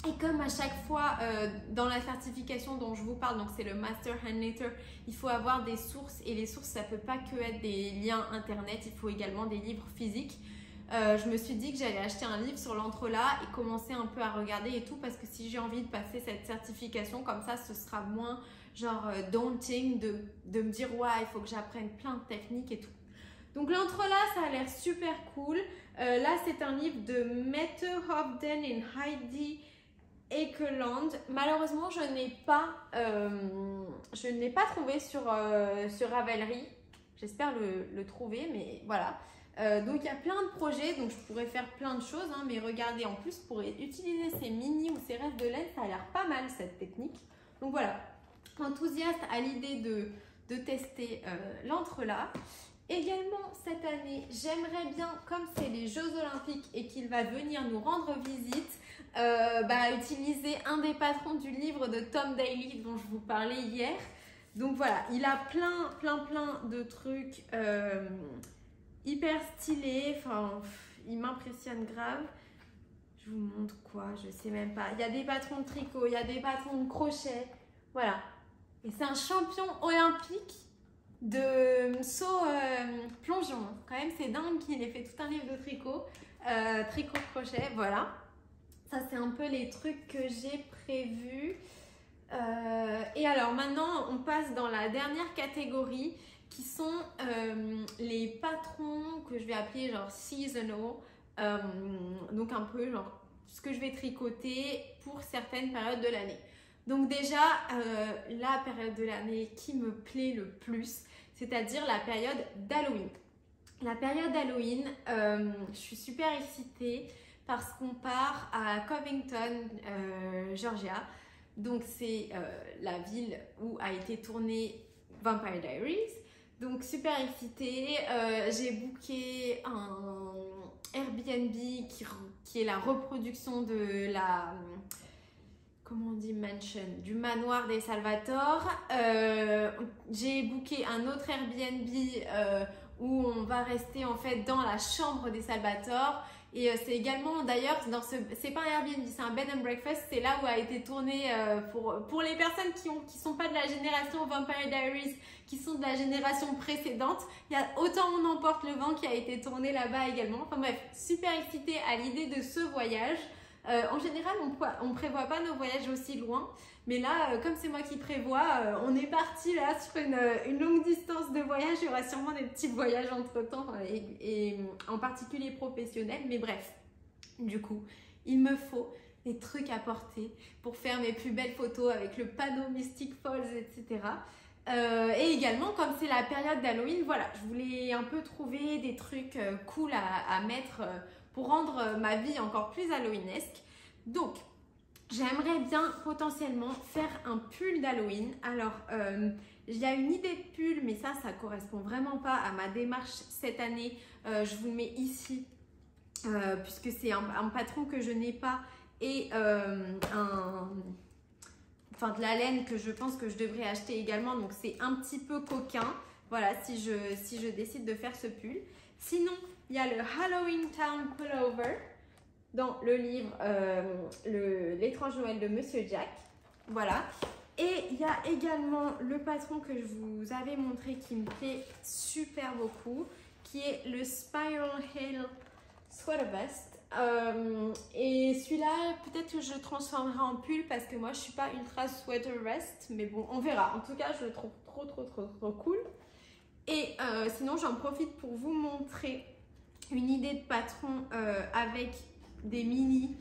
S1: Et comme à chaque fois euh, dans la certification dont je vous parle, donc c'est le Master Hand Knitter, il faut avoir des sources et les sources ça peut pas que être des liens internet, il faut également des livres physiques. Euh, je me suis dit que j'allais acheter un livre sur l'entrelac et commencer un peu à regarder et tout parce que si j'ai envie de passer cette certification comme ça, ce sera moins genre euh, daunting de, de me dire ouais il faut que j'apprenne plein de techniques et tout. Donc l'entrelac ça a l'air super cool. Euh, là c'est un livre de Mette Hovden et Heidi Ekeland. Malheureusement, je n'ai pas, euh, je ne l'ai pas trouvé sur, euh, sur Ravelry. J'espère le, le trouver, mais voilà. Euh, donc, il y a plein de projets, donc je pourrais faire plein de choses. Hein, mais regardez, en plus, pour utiliser ces mini ou ces restes de laine, ça a l'air pas mal cette technique. Donc voilà, enthousiaste à l'idée de, de tester euh, l'entrelac. Également, cette année, j'aimerais bien, comme c'est les Jeux Olympiques et qu'il va venir nous rendre visite, euh, bah, utiliser un des patrons du livre de Tom Daley dont je vous parlais hier. Donc voilà, il a plein, plein, plein de trucs euh, hyper stylés. Enfin, il m'impressionne grave. Je vous montre quoi, je sais même pas. Il y a des patrons de tricot, il y a des patrons de crochet. Voilà. Et c'est un champion olympique de saut euh, plongeon. Quand même, c'est dingue qu'il ait fait tout un livre de tricot, euh, tricot crochet, voilà. Ça, c'est un peu les trucs que j'ai prévus. Euh, et alors, maintenant, on passe dans la dernière catégorie qui sont euh, les patrons que je vais appeler genre seasonal. Euh, donc, un peu genre ce que je vais tricoter pour certaines périodes de l'année. Donc déjà, euh, la période de l'année qui me plaît le plus, c'est-à-dire la période d'Halloween. La période d'Halloween, euh, je suis super excitée parce qu'on part à Covington, euh, Georgia. Donc c'est euh, la ville où a été tourné Vampire Diaries. Donc super excitée. Euh, j'ai booké un Airbnb qui, qui est la reproduction de la... comment on dit mansion, du manoir des Salvatore. Euh, j'ai booké un autre Airbnb euh, où on va rester en fait dans la chambre des Salvatore. Et euh, c'est également d'ailleurs, dans ce, c'est pas un Airbnb, c'est un bed and breakfast. C'est là où a été tourné euh, pour, pour les personnes qui ont, qui sont pas de la génération Vampire Diaries, qui sont de la génération précédente. Il y a Autant on emporte le vent qui a été tourné là-bas également. Enfin bref, super excitée à l'idée de ce voyage. Euh, en général, on ne prévoit pas nos voyages aussi loin, mais là, euh, comme c'est moi qui prévois, euh, on est parti là sur une, une longue distance de voyage. Il y aura sûrement des petits voyages entre temps, et, et en particulier professionnels, mais bref, du coup, il me faut des trucs à porter pour faire mes plus belles photos avec le panneau Mystic Falls, et cetera. Euh, et également, comme c'est la période d'Halloween, voilà, je voulais un peu trouver des trucs euh, cool à, à mettre euh, pour rendre ma vie encore plus halloweenesque. Donc, j'aimerais bien potentiellement faire un pull d'Halloween. Alors, euh, il y a une idée de pull, mais ça, ça correspond vraiment pas à ma démarche cette année. Euh, je vous le mets ici, euh, puisque c'est un, un patron que je n'ai pas et euh, un... enfin, de la laine que je pense que je devrais acheter également. Donc, c'est un petit peu coquin. Voilà, si je, si je décide de faire ce pull. Sinon, il y a le Halloween Town Pullover dans le livre euh, L'étrange Noël de Monsieur Jack. Voilà. Et il y a également le patron que je vous avais montré qui me plaît super beaucoup, qui est le Spiral Hill Sweater Vest. Euh, et celui-là, peut-être que je le transformerai en pull parce que moi, je ne suis pas ultra sweater vest. Mais bon, on verra. En tout cas, je le trouve trop, trop, trop, trop cool. Et euh, sinon, j'en profite pour vous montrer une idée de patron euh, avec des mini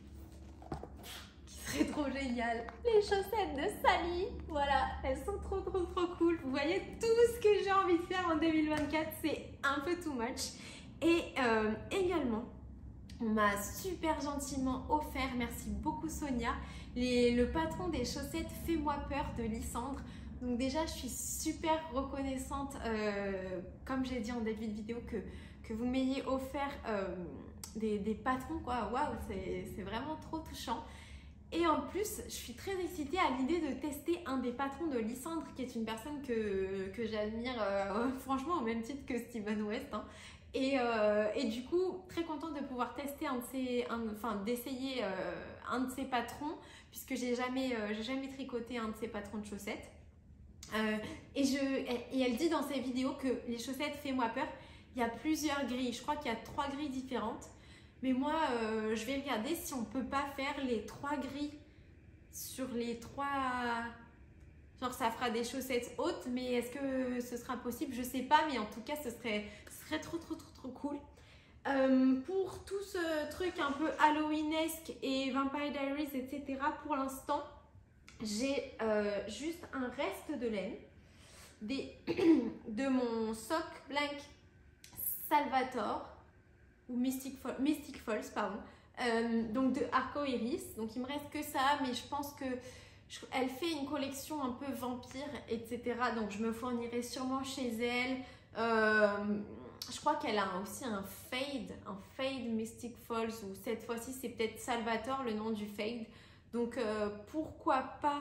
S1: qui serait trop génial. Les chaussettes de Sally, voilà, elles sont trop trop trop cool. Vous voyez tout ce que j'ai envie de faire en deux mille vingt-quatre, c'est un peu too much. Et euh, également, on m'a super gentiment offert, merci beaucoup Sonia, les, le patron des chaussettes Fais-moi peur de Lysandre. Donc déjà, je suis super reconnaissante, euh, comme j'ai dit en début de vidéo, que, que vous m'ayez offert euh, des, des patrons, quoi. Waouh, c'est vraiment trop touchant. Et en plus, je suis très excitée à l'idée de tester un des patrons de Lysandre, qui est une personne que, que j'admire, euh, franchement, au même titre que Steven West. Hein. Et, euh, et du coup, très contente de pouvoir tester un de ces, un, enfin d'essayer euh, un de ces patrons, puisque j'ai jamais, euh, j'ai jamais tricoté un de ces patrons de chaussettes. Euh, et, je, et elle dit dans ses vidéos que les chaussettes Fais-moi peur, il y a plusieurs grilles. Je crois qu'il y a trois grilles différentes. Mais moi, euh, je vais regarder si on peut pas faire les trois grilles sur les trois... Genre, ça fera des chaussettes hautes, mais est-ce que ce sera possible? Je sais pas, mais en tout cas, ce serait, ce serait trop, trop, trop, trop cool. Euh, pour tout ce truc un peu Halloweenesque et Vampire Diaries, et cetera, pour l'instant, j'ai euh, juste un reste de laine des, de mon sock blank Salvatore, ou Mystic, Fall, Mystic Falls, pardon, euh, donc de Arco Iris. Donc, il me reste que ça, mais je pense que Je, elle fait une collection un peu vampire, et cetera. Donc, je me fournirai sûrement chez elle. Euh, je crois qu'elle a aussi un fade, un fade Mystic Falls, ou cette fois-ci, c'est peut-être Salvatore, le nom du fade. Donc, euh, pourquoi pas,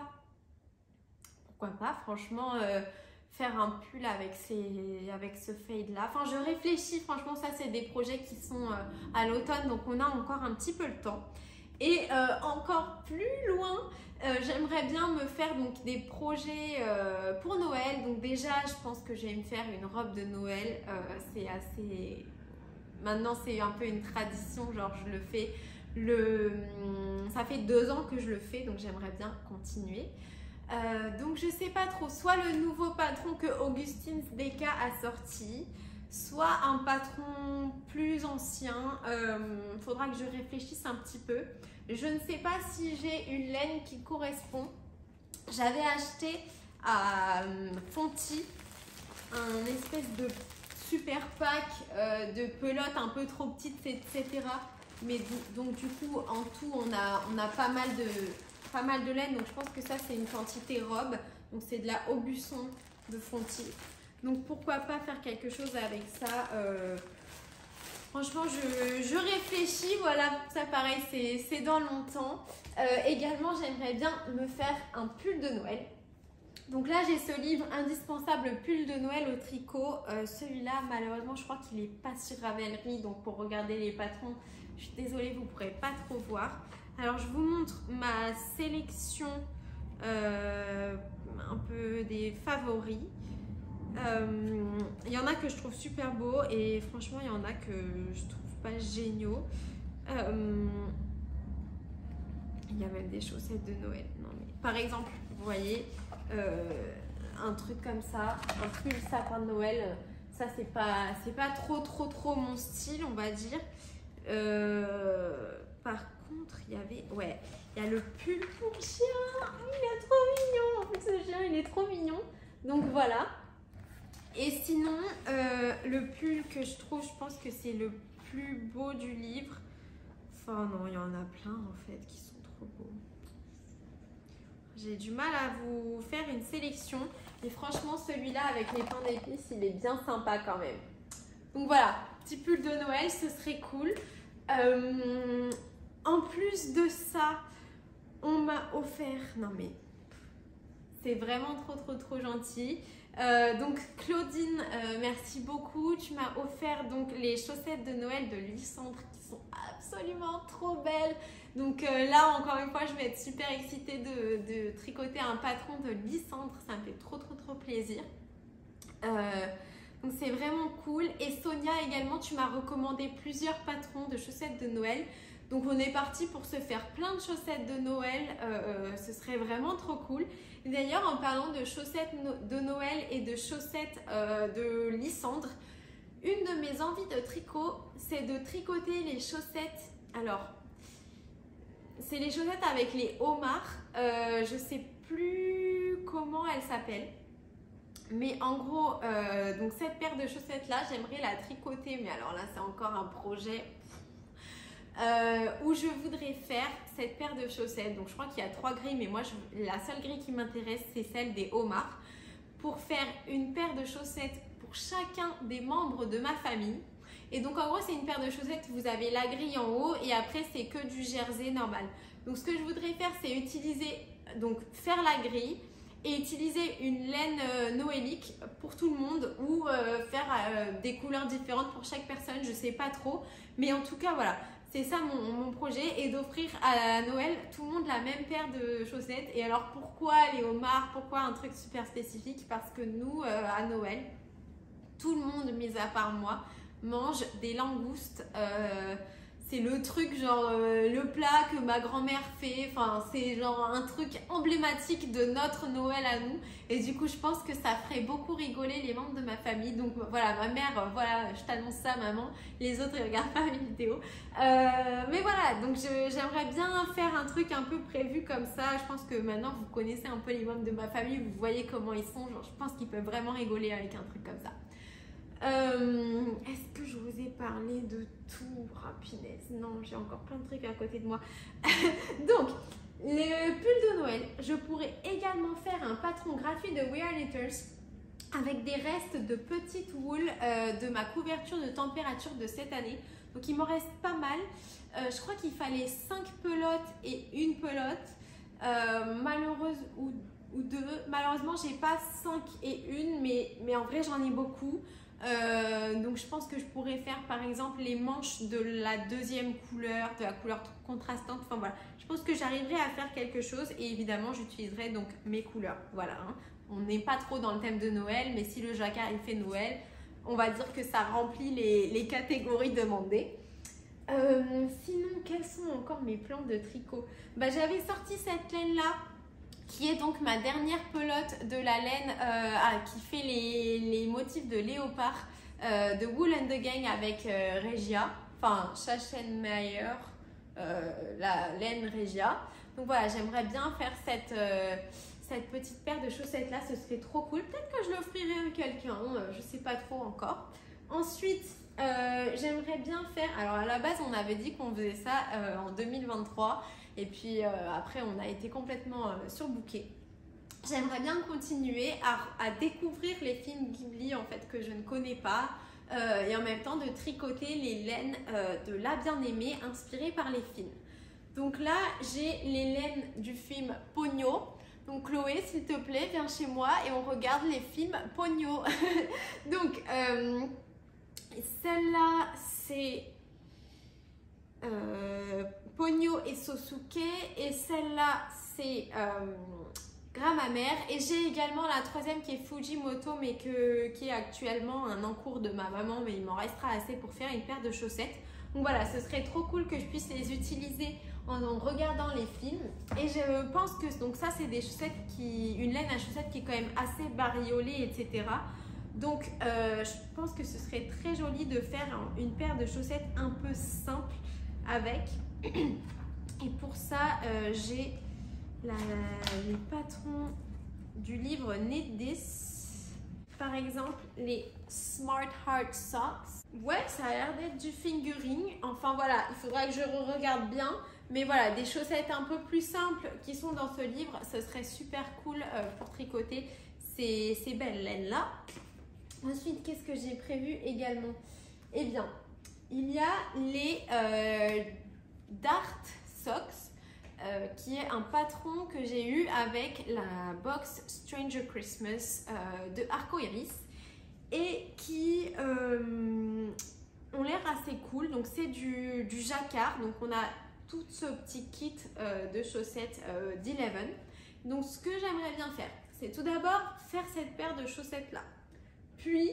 S1: pourquoi pas, franchement, euh, faire un pull avec, ces, avec ce fade-là. Enfin, je réfléchis, franchement, ça, c'est des projets qui sont euh, à l'automne, donc on a encore un petit peu le temps. Et euh, encore plus loin, euh, j'aimerais bien me faire donc des projets euh, pour Noël. Donc déjà, je pense que je vais me faire une robe de Noël. Euh, c'est assez... Maintenant, c'est un peu une tradition. Genre, je le fais... Le... Ça fait deux ans que je le fais, donc j'aimerais bien continuer. Euh, donc, je sais pas trop. Soit le nouveau patron que Augustine Deka a sorti, soit un patron plus ancien. Euh, faudra que je réfléchisse un petit peu. Je ne sais pas si j'ai une laine qui correspond. J'avais acheté à Fonty un espèce de super pack euh, de pelotes un peu trop petites, et cetera. Mais donc du coup, en tout, on a, on a pas mal de, pas mal de laine. Donc je pense que ça, c'est une quantité robe. Donc c'est de la Aubusson de Fonty. Donc pourquoi pas faire quelque chose avec ça. euh, Franchement, je, je réfléchis. Voilà, ça pareil, c'est dans longtemps. Euh, également, j'aimerais bien me faire un pull de Noël. Donc là, j'ai ce livre indispensable, pull de Noël au tricot. Euh, Celui-là, malheureusement, je crois qu'il n'est pas sur Ravelry. Donc pour regarder les patrons, je suis désolée, vous ne pourrez pas trop voir. Alors, je vous montre ma sélection euh, un peu des favoris. Il euh, y en a que je trouve super beaux et franchement, il y en a que je trouve pas géniaux. Euh, il y a même des chaussettes de Noël. Non, mais, par exemple, vous voyez, euh, un truc comme ça, un pull sapin de Noël, ça c'est pas, c'est pas trop trop trop mon style, on va dire. Euh, par contre, il y avait, ouais, il y a le pull pour chien. Il est trop mignon. En plus, ce chien, il est trop mignon. Donc voilà. Et sinon, euh, le pull que je trouve, je pense que c'est le plus beau du livre. Enfin non, il y en a plein en fait qui sont trop beaux. J'ai du mal à vous faire une sélection. Et franchement, celui-là avec les pains d'épices, il est bien sympa quand même. Donc voilà, petit pull de Noël, ce serait cool. Euh, en plus de ça, on m'a offert... Non mais, c'est vraiment trop trop trop gentil. Euh, donc Claudine, euh, merci beaucoup. Tu m'as offert donc les chaussettes de Noël de Lysandre qui sont absolument trop belles. Donc euh, là encore une fois, je vais être super excitée de, de tricoter un patron de Lysandre. Ça me fait trop trop trop plaisir. Euh, donc c'est vraiment cool. Et Sonia également, tu m'as recommandé plusieurs patrons de chaussettes de Noël. Donc on est parti pour se faire plein de chaussettes de Noël, euh, ce serait vraiment trop cool. D'ailleurs, en parlant de chaussettes de Noël et de chaussettes euh, de Lysandre, une de mes envies de tricot, c'est de tricoter les chaussettes. Alors, c'est les chaussettes avec les homards, euh, je ne sais plus comment elles s'appellent. Mais en gros, euh, donc cette paire de chaussettes là, j'aimerais la tricoter, mais alors là c'est encore un projet... Euh, où je voudrais faire cette paire de chaussettes. Donc je crois qu'il y a trois grilles, mais moi je, la seule grille qui m'intéresse c'est celle des homards, pour faire une paire de chaussettes pour chacun des membres de ma famille. Et donc en gros c'est une paire de chaussettes, vous avez la grille en haut et après c'est que du jersey normal. Donc ce que je voudrais faire c'est utiliser, donc faire la grille et utiliser une laine euh, noélique pour tout le monde ou euh, faire euh, des couleurs différentes pour chaque personne, je sais pas trop. Mais en tout cas, voilà, c'est ça mon, mon projet, et d'offrir à Noël tout le monde la même paire de chaussettes. Et alors pourquoi les homards, pourquoi un truc super spécifique? Parce que nous, euh, à Noël, tout le monde, mis à part moi, mange des langoustes. Euh, c'est le truc, genre euh, le plat que ma grand-mère fait. Enfin, c'est genre un truc emblématique de notre Noël à nous. Et du coup, je pense que ça ferait beaucoup rigoler les membres de ma famille. Donc voilà, ma mère, euh, voilà, je t'annonce ça, maman. Les autres, ils regardent pas mes vidéos. Euh, mais voilà, donc j'aimerais bien faire un truc un peu prévu comme ça. Je pense que maintenant, vous connaissez un peu les membres de ma famille. Vous voyez comment ils sont. Genre, je pense qu'ils peuvent vraiment rigoler avec un truc comme ça. Euh, Est-ce que je vous ai parlé de tout? Ah, punaise, non, j'ai encore plein de trucs à côté de moi. Donc, le pull de Noël, je pourrais également faire un patron gratuit de We Are Knitters avec des restes de petites wools euh, de ma couverture de température de cette année. Donc, il m'en reste pas mal. Euh, je crois qu'il fallait cinq pelotes et une pelote. Euh, malheureuse ou, ou deux. Malheureusement, j'ai pas cinq et une, mais, mais en vrai, j'en ai beaucoup. Euh, donc je pense que je pourrais faire par exemple les manches de la deuxième couleur, de la couleur contrastante. Enfin voilà, je pense que j'arriverai à faire quelque chose, et évidemment j'utiliserai donc mes couleurs. Voilà, hein. On n'est pas trop dans le thème de Noël, mais si le jacquard il fait Noël, on va dire que ça remplit les, les catégories demandées. Euh, sinon, quels sont encore mes plans de tricot? Bah, j'avais sorti cette laine là, qui est donc ma dernière pelote de la laine euh, ah, qui fait les, les motifs de léopard euh, de Wool and the Gang avec euh, Regia, enfin Sachsenmeier, euh, la laine Regia. Donc voilà, j'aimerais bien faire cette, euh, cette petite paire de chaussettes là, ce serait trop cool. Peut-être que je l'offrirai à quelqu'un, euh, je sais pas trop encore. Ensuite, euh, j'aimerais bien faire, alors à la base on avait dit qu'on faisait ça euh, en deux mille vingt-trois. Et puis euh, après, on a été complètement euh, surbookés. J'aimerais bien continuer à, à découvrir les films Ghibli en fait que je ne connais pas, euh, et en même temps de tricoter les laines euh, de La Bien-Aimée inspirées par les films. Donc là, j'ai les laines du film Ponyo. Donc Chloé, s'il te plaît, viens chez moi et on regarde les films Ponyo. Donc euh, celle-là, c'est Euh, Ponyo et Sosuke, et celle-là c'est euh, Grand-Mère, et j'ai également la troisième qui est Fujimoto, mais que, qui est actuellement un encours de ma maman, mais il m'en restera assez pour faire une paire de chaussettes. Donc voilà, ce serait trop cool que je puisse les utiliser en, en regardant les films. Et je pense que donc ça c'est des chaussettes qui, une laine à chaussettes qui est quand même assez bariolée, et cetera. Donc euh, je pense que ce serait très joli de faire une paire de chaussettes un peu simple avec. Et pour ça, euh, j'ai les patrons du livre Knit This. Par exemple, les Smart Heart Socks. Ouais, ça a l'air d'être du fingering. Enfin voilà, il faudra que je regarde bien. Mais voilà, des chaussettes un peu plus simples qui sont dans ce livre, ce serait super cool euh, pour tricoter ces, ces belles laines-là. Ensuite, qu'est-ce que j'ai prévu également? Eh bien, il y a les euh, Dart Socks, euh, qui est un patron que j'ai eu avec la box Stranger Christmas euh, de Arco Iris, et qui euh, ont l'air assez cool. Donc c'est du, du jacquard, donc on a tout ce petit kit euh, de chaussettes euh, d'Eleven. Donc ce que j'aimerais bien faire, c'est tout d'abord faire cette paire de chaussettes là. Puis,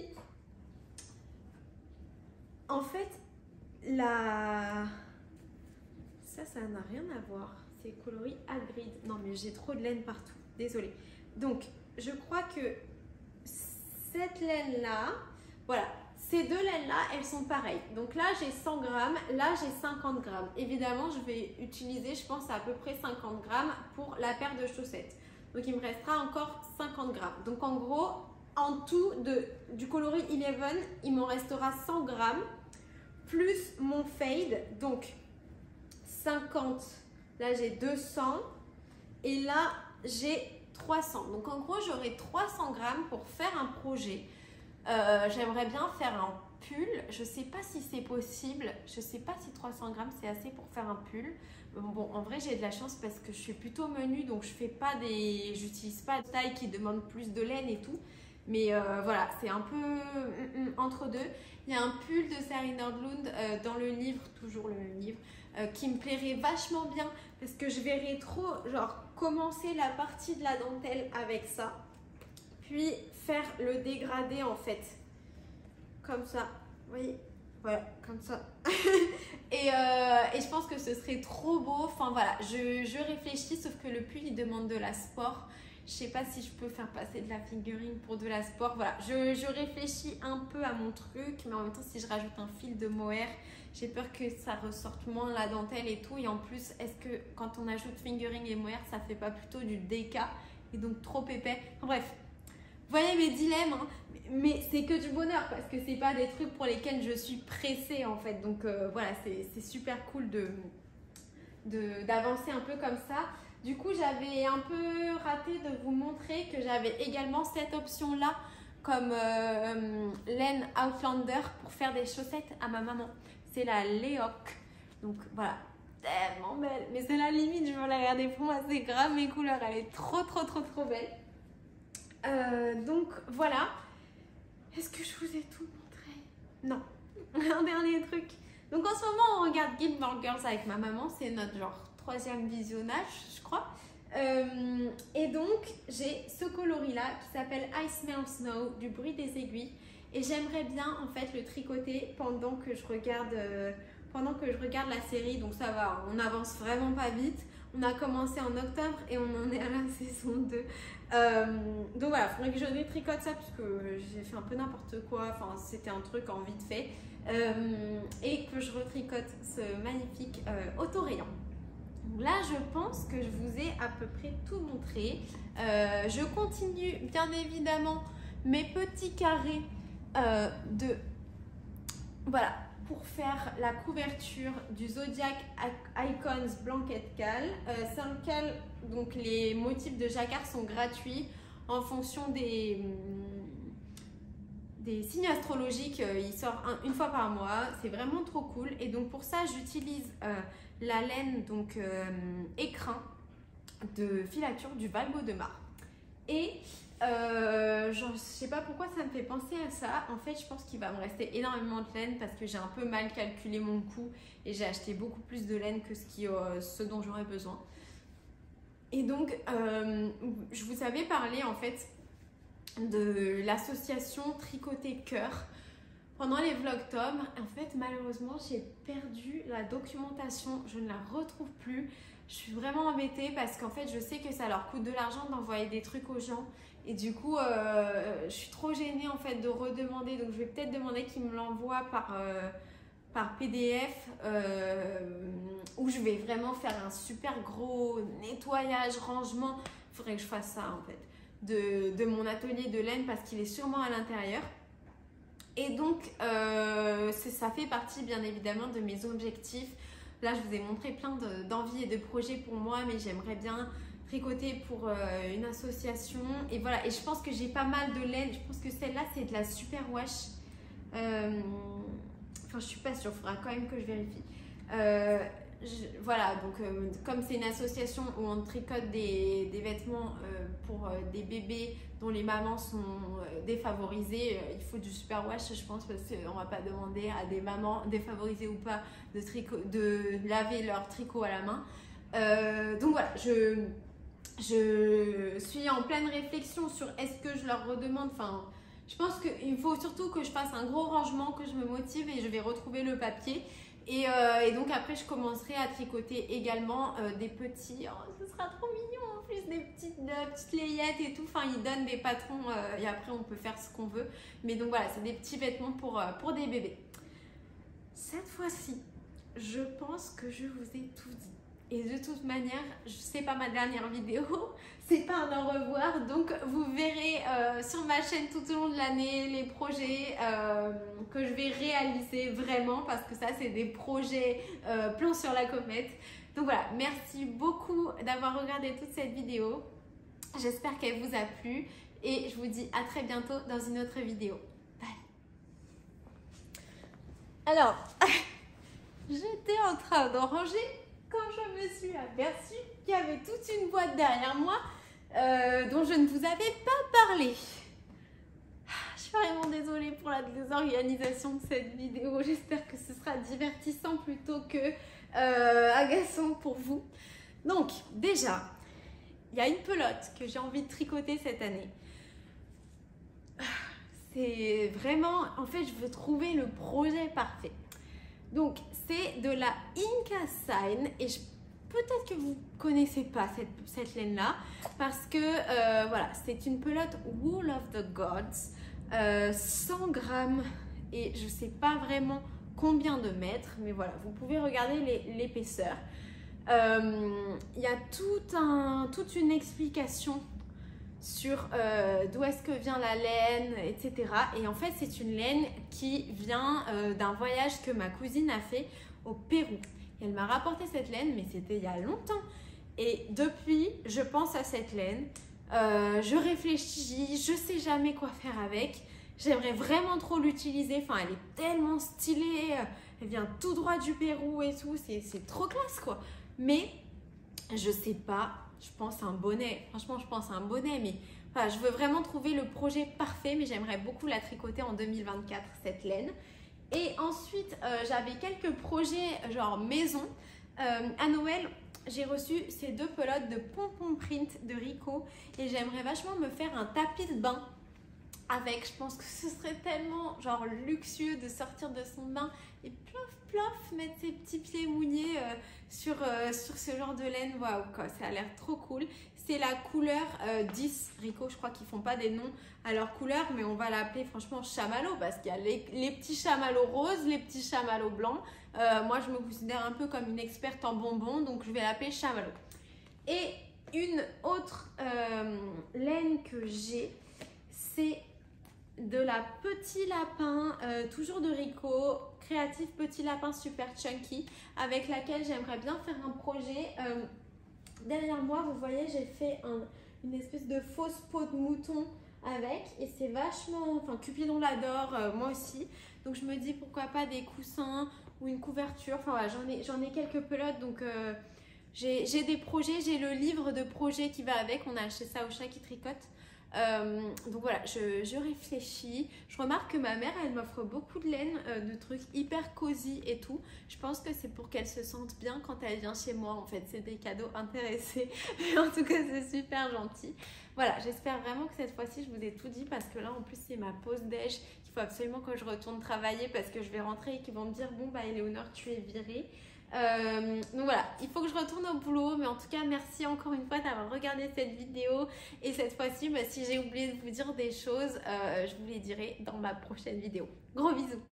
S1: en fait, la... ça, ça n'a rien à voir. C'est coloris Hagrid. Non, mais j'ai trop de laine partout. Désolée. Donc, je crois que cette laine-là, voilà, ces deux laines-là, elles sont pareilles. Donc là, j'ai cent grammes. Là, j'ai cinquante grammes. Évidemment, je vais utiliser, je pense, à peu près cinquante grammes pour la paire de chaussettes. Donc, il me restera encore cinquante grammes. Donc, en gros... en tout, de, du coloris Eleven, il m'en restera cent grammes, plus mon fade, donc cinquante, là j'ai deux cents, et là j'ai trois cents. Donc en gros, j'aurai trois cents grammes pour faire un projet. Euh, J'aimerais bien faire un pull. Je sais pas si c'est possible. Je sais pas si trois cents grammes c'est assez pour faire un pull. Bon, en vrai, j'ai de la chance parce que je suis plutôt menu, donc je fais pas des, j'utilise pas de taille qui demande plus de laine et tout. Mais euh, voilà, c'est un peu mm, mm, entre deux. Il y a un pull de Sari Nordlund euh, dans le livre, toujours le même livre, euh, qui me plairait vachement bien parce que je verrais trop, genre, commencer la partie de la dentelle avec ça, puis faire le dégradé en fait, comme ça, vous voyez, voilà, comme ça. et, euh, et je pense que ce serait trop beau. Enfin voilà, je, je réfléchis, sauf que le pull il demande de la sport. Je sais pas si je peux faire passer de la fingering pour de la sport. Voilà, je, je réfléchis un peu à mon truc, mais en même temps, si je rajoute un fil de mohair, j'ai peur que ça ressorte moins la dentelle et tout. Et en plus, est-ce que quand on ajoute fingering et mohair, ça fait pas plutôt du déca et donc trop épais? Enfin, bref, vous voyez mes dilemmes, hein, mais c'est que du bonheur parce que c'est pas des trucs pour lesquels je suis pressée en fait. Donc euh, voilà, c'est super cool de d'avancer un peu comme ça. Du coup, j'avais un peu raté de vous montrer que j'avais également cette option-là comme euh, laine Outlander pour faire des chaussettes à ma maman. C'est la Leoc. Donc voilà, tellement belle. Mais c'est la limite, je veux la regarder pour moi, c'est grave mes couleurs. Elle est trop, trop, trop, trop belle. Euh, donc voilà. Est-ce que je vous ai tout montré? Non. Un dernier truc. Donc en ce moment, on regarde Gilmore Girls avec ma maman. C'est notre genre troisième visionnage, je crois. Euh, et donc, j'ai ce coloris-là qui s'appelle I Smell Snow, du bruit des aiguilles. Et j'aimerais bien, en fait, le tricoter pendant que je regarde, euh, pendant que je regarde la série. Donc ça va, on n'avance vraiment pas vite. On a commencé en octobre et on en est à la saison deux. Euh, donc voilà, il faudrait que je détricote ça parce que j'ai fait un peu n'importe quoi. Enfin, c'était un truc en vite fait. Euh, et que je retricote ce magnifique euh, autorayon. Là, je pense que je vous ai à peu près tout montré. Euh, je continue, bien évidemment, mes petits carrés euh, de... Voilà, pour faire la couverture du Zodiac Icons Blanket Cal. Euh, c'est un cal, donc les motifs de jacquard sont gratuits en fonction des... des signes astrologiques. Il sort un, une fois par mois, c'est vraiment trop cool. Et donc pour ça, j'utilise... Euh, la laine donc euh, écrin de filature du Valbo de Mar. Et euh, je ne sais pas pourquoi ça me fait penser à ça. En fait, je pense qu'il va me rester énormément de laine parce que j'ai un peu mal calculé mon coût et j'ai acheté beaucoup plus de laine que ce, qui, euh, ce dont j'aurais besoin. Et donc, euh, je vous avais parlé en fait de l'association Tricoter Cœur. Pendant les vlogtomes, en fait, malheureusement, j'ai perdu la documentation. Je ne la retrouve plus. Je suis vraiment embêtée parce qu'en fait, je sais que ça leur coûte de l'argent d'envoyer des trucs aux gens. Et du coup, euh, je suis trop gênée en fait de redemander. Donc, je vais peut-être demander qu'ils me l'envoient par, euh, par P D F euh, où je vais vraiment faire un super gros nettoyage, rangement. Il faudrait que je fasse ça en fait de, de mon atelier de laine parce qu'il est sûrement à l'intérieur. Et donc, euh, ça fait partie bien évidemment de mes objectifs. Là, je vous ai montré plein d'envies et de projets pour moi, mais j'aimerais bien tricoter pour euh, une association. Et voilà, et je pense que j'ai pas mal de laine. Je pense que celle-là, c'est de la superwash. Euh, enfin, je suis pas sûre, il faudra quand même que je vérifie. Euh, je, voilà, donc euh, comme c'est une association où on tricote des, des vêtements euh, pour euh, des bébés dont les mamans sont euh, défavorisées, euh, il faut du superwash, je pense, parce qu'on va pas demander à des mamans défavorisées ou pas de, tricot, de laver leur tricot à la main. Euh, donc voilà, je, je suis en pleine réflexion sur est-ce que je leur redemande, enfin, je pense qu'il faut surtout que je fasse un gros rangement, que je me motive et je vais retrouver le papier. Et, euh, et donc après je commencerai à tricoter également euh, des petits, oh, ce sera trop mignon en plus, des petites, euh, petites layettes et tout, enfin ils donnent des patrons euh, et après on peut faire ce qu'on veut. Mais donc voilà, c'est des petits vêtements pour, euh, pour des bébés. Cette fois-ci, je pense que je vous ai tout dit. Et de toute manière, c'est pas ma dernière vidéo, c'est pas un au revoir. Donc vous verrez euh, sur ma chaîne tout au long de l'année les projets euh, que je vais réaliser vraiment, parce que ça c'est des projets euh, plan sur la comète. Donc voilà, merci beaucoup d'avoir regardé toute cette vidéo. J'espère qu'elle vous a plu et je vous dis à très bientôt dans une autre vidéo. Bye. Alors, j'étais en train d'en ranger quand je me suis aperçue qu'il y avait toute une boîte derrière moi euh, dont je ne vous avais pas parlé. Je suis vraiment désolée pour la désorganisation de cette vidéo. J'espère que ce sera divertissant plutôt que euh, agaçant pour vous. Donc, déjà, il y a une pelote que j'ai envie de tricoter cette année. C'est vraiment, en fait, je veux trouver le projet parfait. Donc, c'est de la Inca Sign et peut-être que vous ne connaissez pas cette, cette laine-là parce que, euh, voilà, c'est une pelote Wool of the Gods, euh, cent grammes et je ne sais pas vraiment combien de mètres, mais voilà, vous pouvez regarder l'épaisseur. Il euh, y a tout un, toute une explication sur euh, d'où est-ce que vient la laine, et cetera. Et en fait, c'est une laine qui vient euh, d'un voyage que ma cousine a fait au Pérou. Et elle m'a rapporté cette laine, mais c'était il y a longtemps. Et depuis, je pense à cette laine, euh, je réfléchis, je sais jamais quoi faire avec. J'aimerais vraiment trop l'utiliser, enfin elle est tellement stylée, elle vient tout droit du Pérou et tout, c'est trop classe quoi. Mais je sais pas. Je pense à un bonnet, franchement je pense à un bonnet, mais voilà, je veux vraiment trouver le projet parfait, mais j'aimerais beaucoup la tricoter en deux mille vingt-quatre, cette laine. Et ensuite, euh, j'avais quelques projets genre maison. Euh, à Noël, j'ai reçu ces deux pelotes de pompon print de Rico et j'aimerais vachement me faire un tapis de bain avec. Je pense que ce serait tellement genre luxueux de sortir de son bain et plof plof mettre ses petits pieds mouillés euh, sur, euh, sur ce genre de laine. Waouh quoi, ça a l'air trop cool. C'est la couleur euh, dix Rico, je crois qu'ils font pas des noms à leur couleur, mais on va l'appeler franchement chamallow parce qu'il y a les, les petits chamallows roses, les petits chamallows blancs. Euh, moi je me considère un peu comme une experte en bonbons, donc je vais l'appeler chamallow. Et une autre euh, laine que j'ai, c'est de la Petit Lapin, euh, toujours de Rico, créatif Petit Lapin super chunky, avec laquelle j'aimerais bien faire un projet. Euh, derrière moi, vous voyez, j'ai fait un, une espèce de fausse peau de mouton avec, et c'est vachement, enfin Cupidon l'adore, euh, moi aussi. Donc je me dis pourquoi pas des coussins ou une couverture. Enfin voilà, j'en ai, j'en ai quelques pelotes, donc euh, j'ai des projets, j'ai le livre de projet qui va avec. On a acheté ça au Chat qui tricote. Euh, donc voilà, je, je réfléchis. Je remarque que ma mère, elle m'offre beaucoup de laine, euh, de trucs hyper cosy et tout. Je pense que c'est pour qu'elle se sente bien quand elle vient chez moi. En fait, c'est des cadeaux intéressés. Mais en tout cas, c'est super gentil. Voilà, j'espère vraiment que cette fois-ci, je vous ai tout dit parce que là, en plus, c'est ma pause déj. Il faut absolument que je retourne travailler parce que je vais rentrer et qu'ils vont me dire « Bon, bah, Éléonore, tu es virée ». Euh, donc voilà, il faut que je retourne au boulot, mais en tout cas merci encore une fois d'avoir regardé cette vidéo et cette fois-ci, bah, si j'ai oublié de vous dire des choses, euh, je vous les dirai dans ma prochaine vidéo. Gros bisous!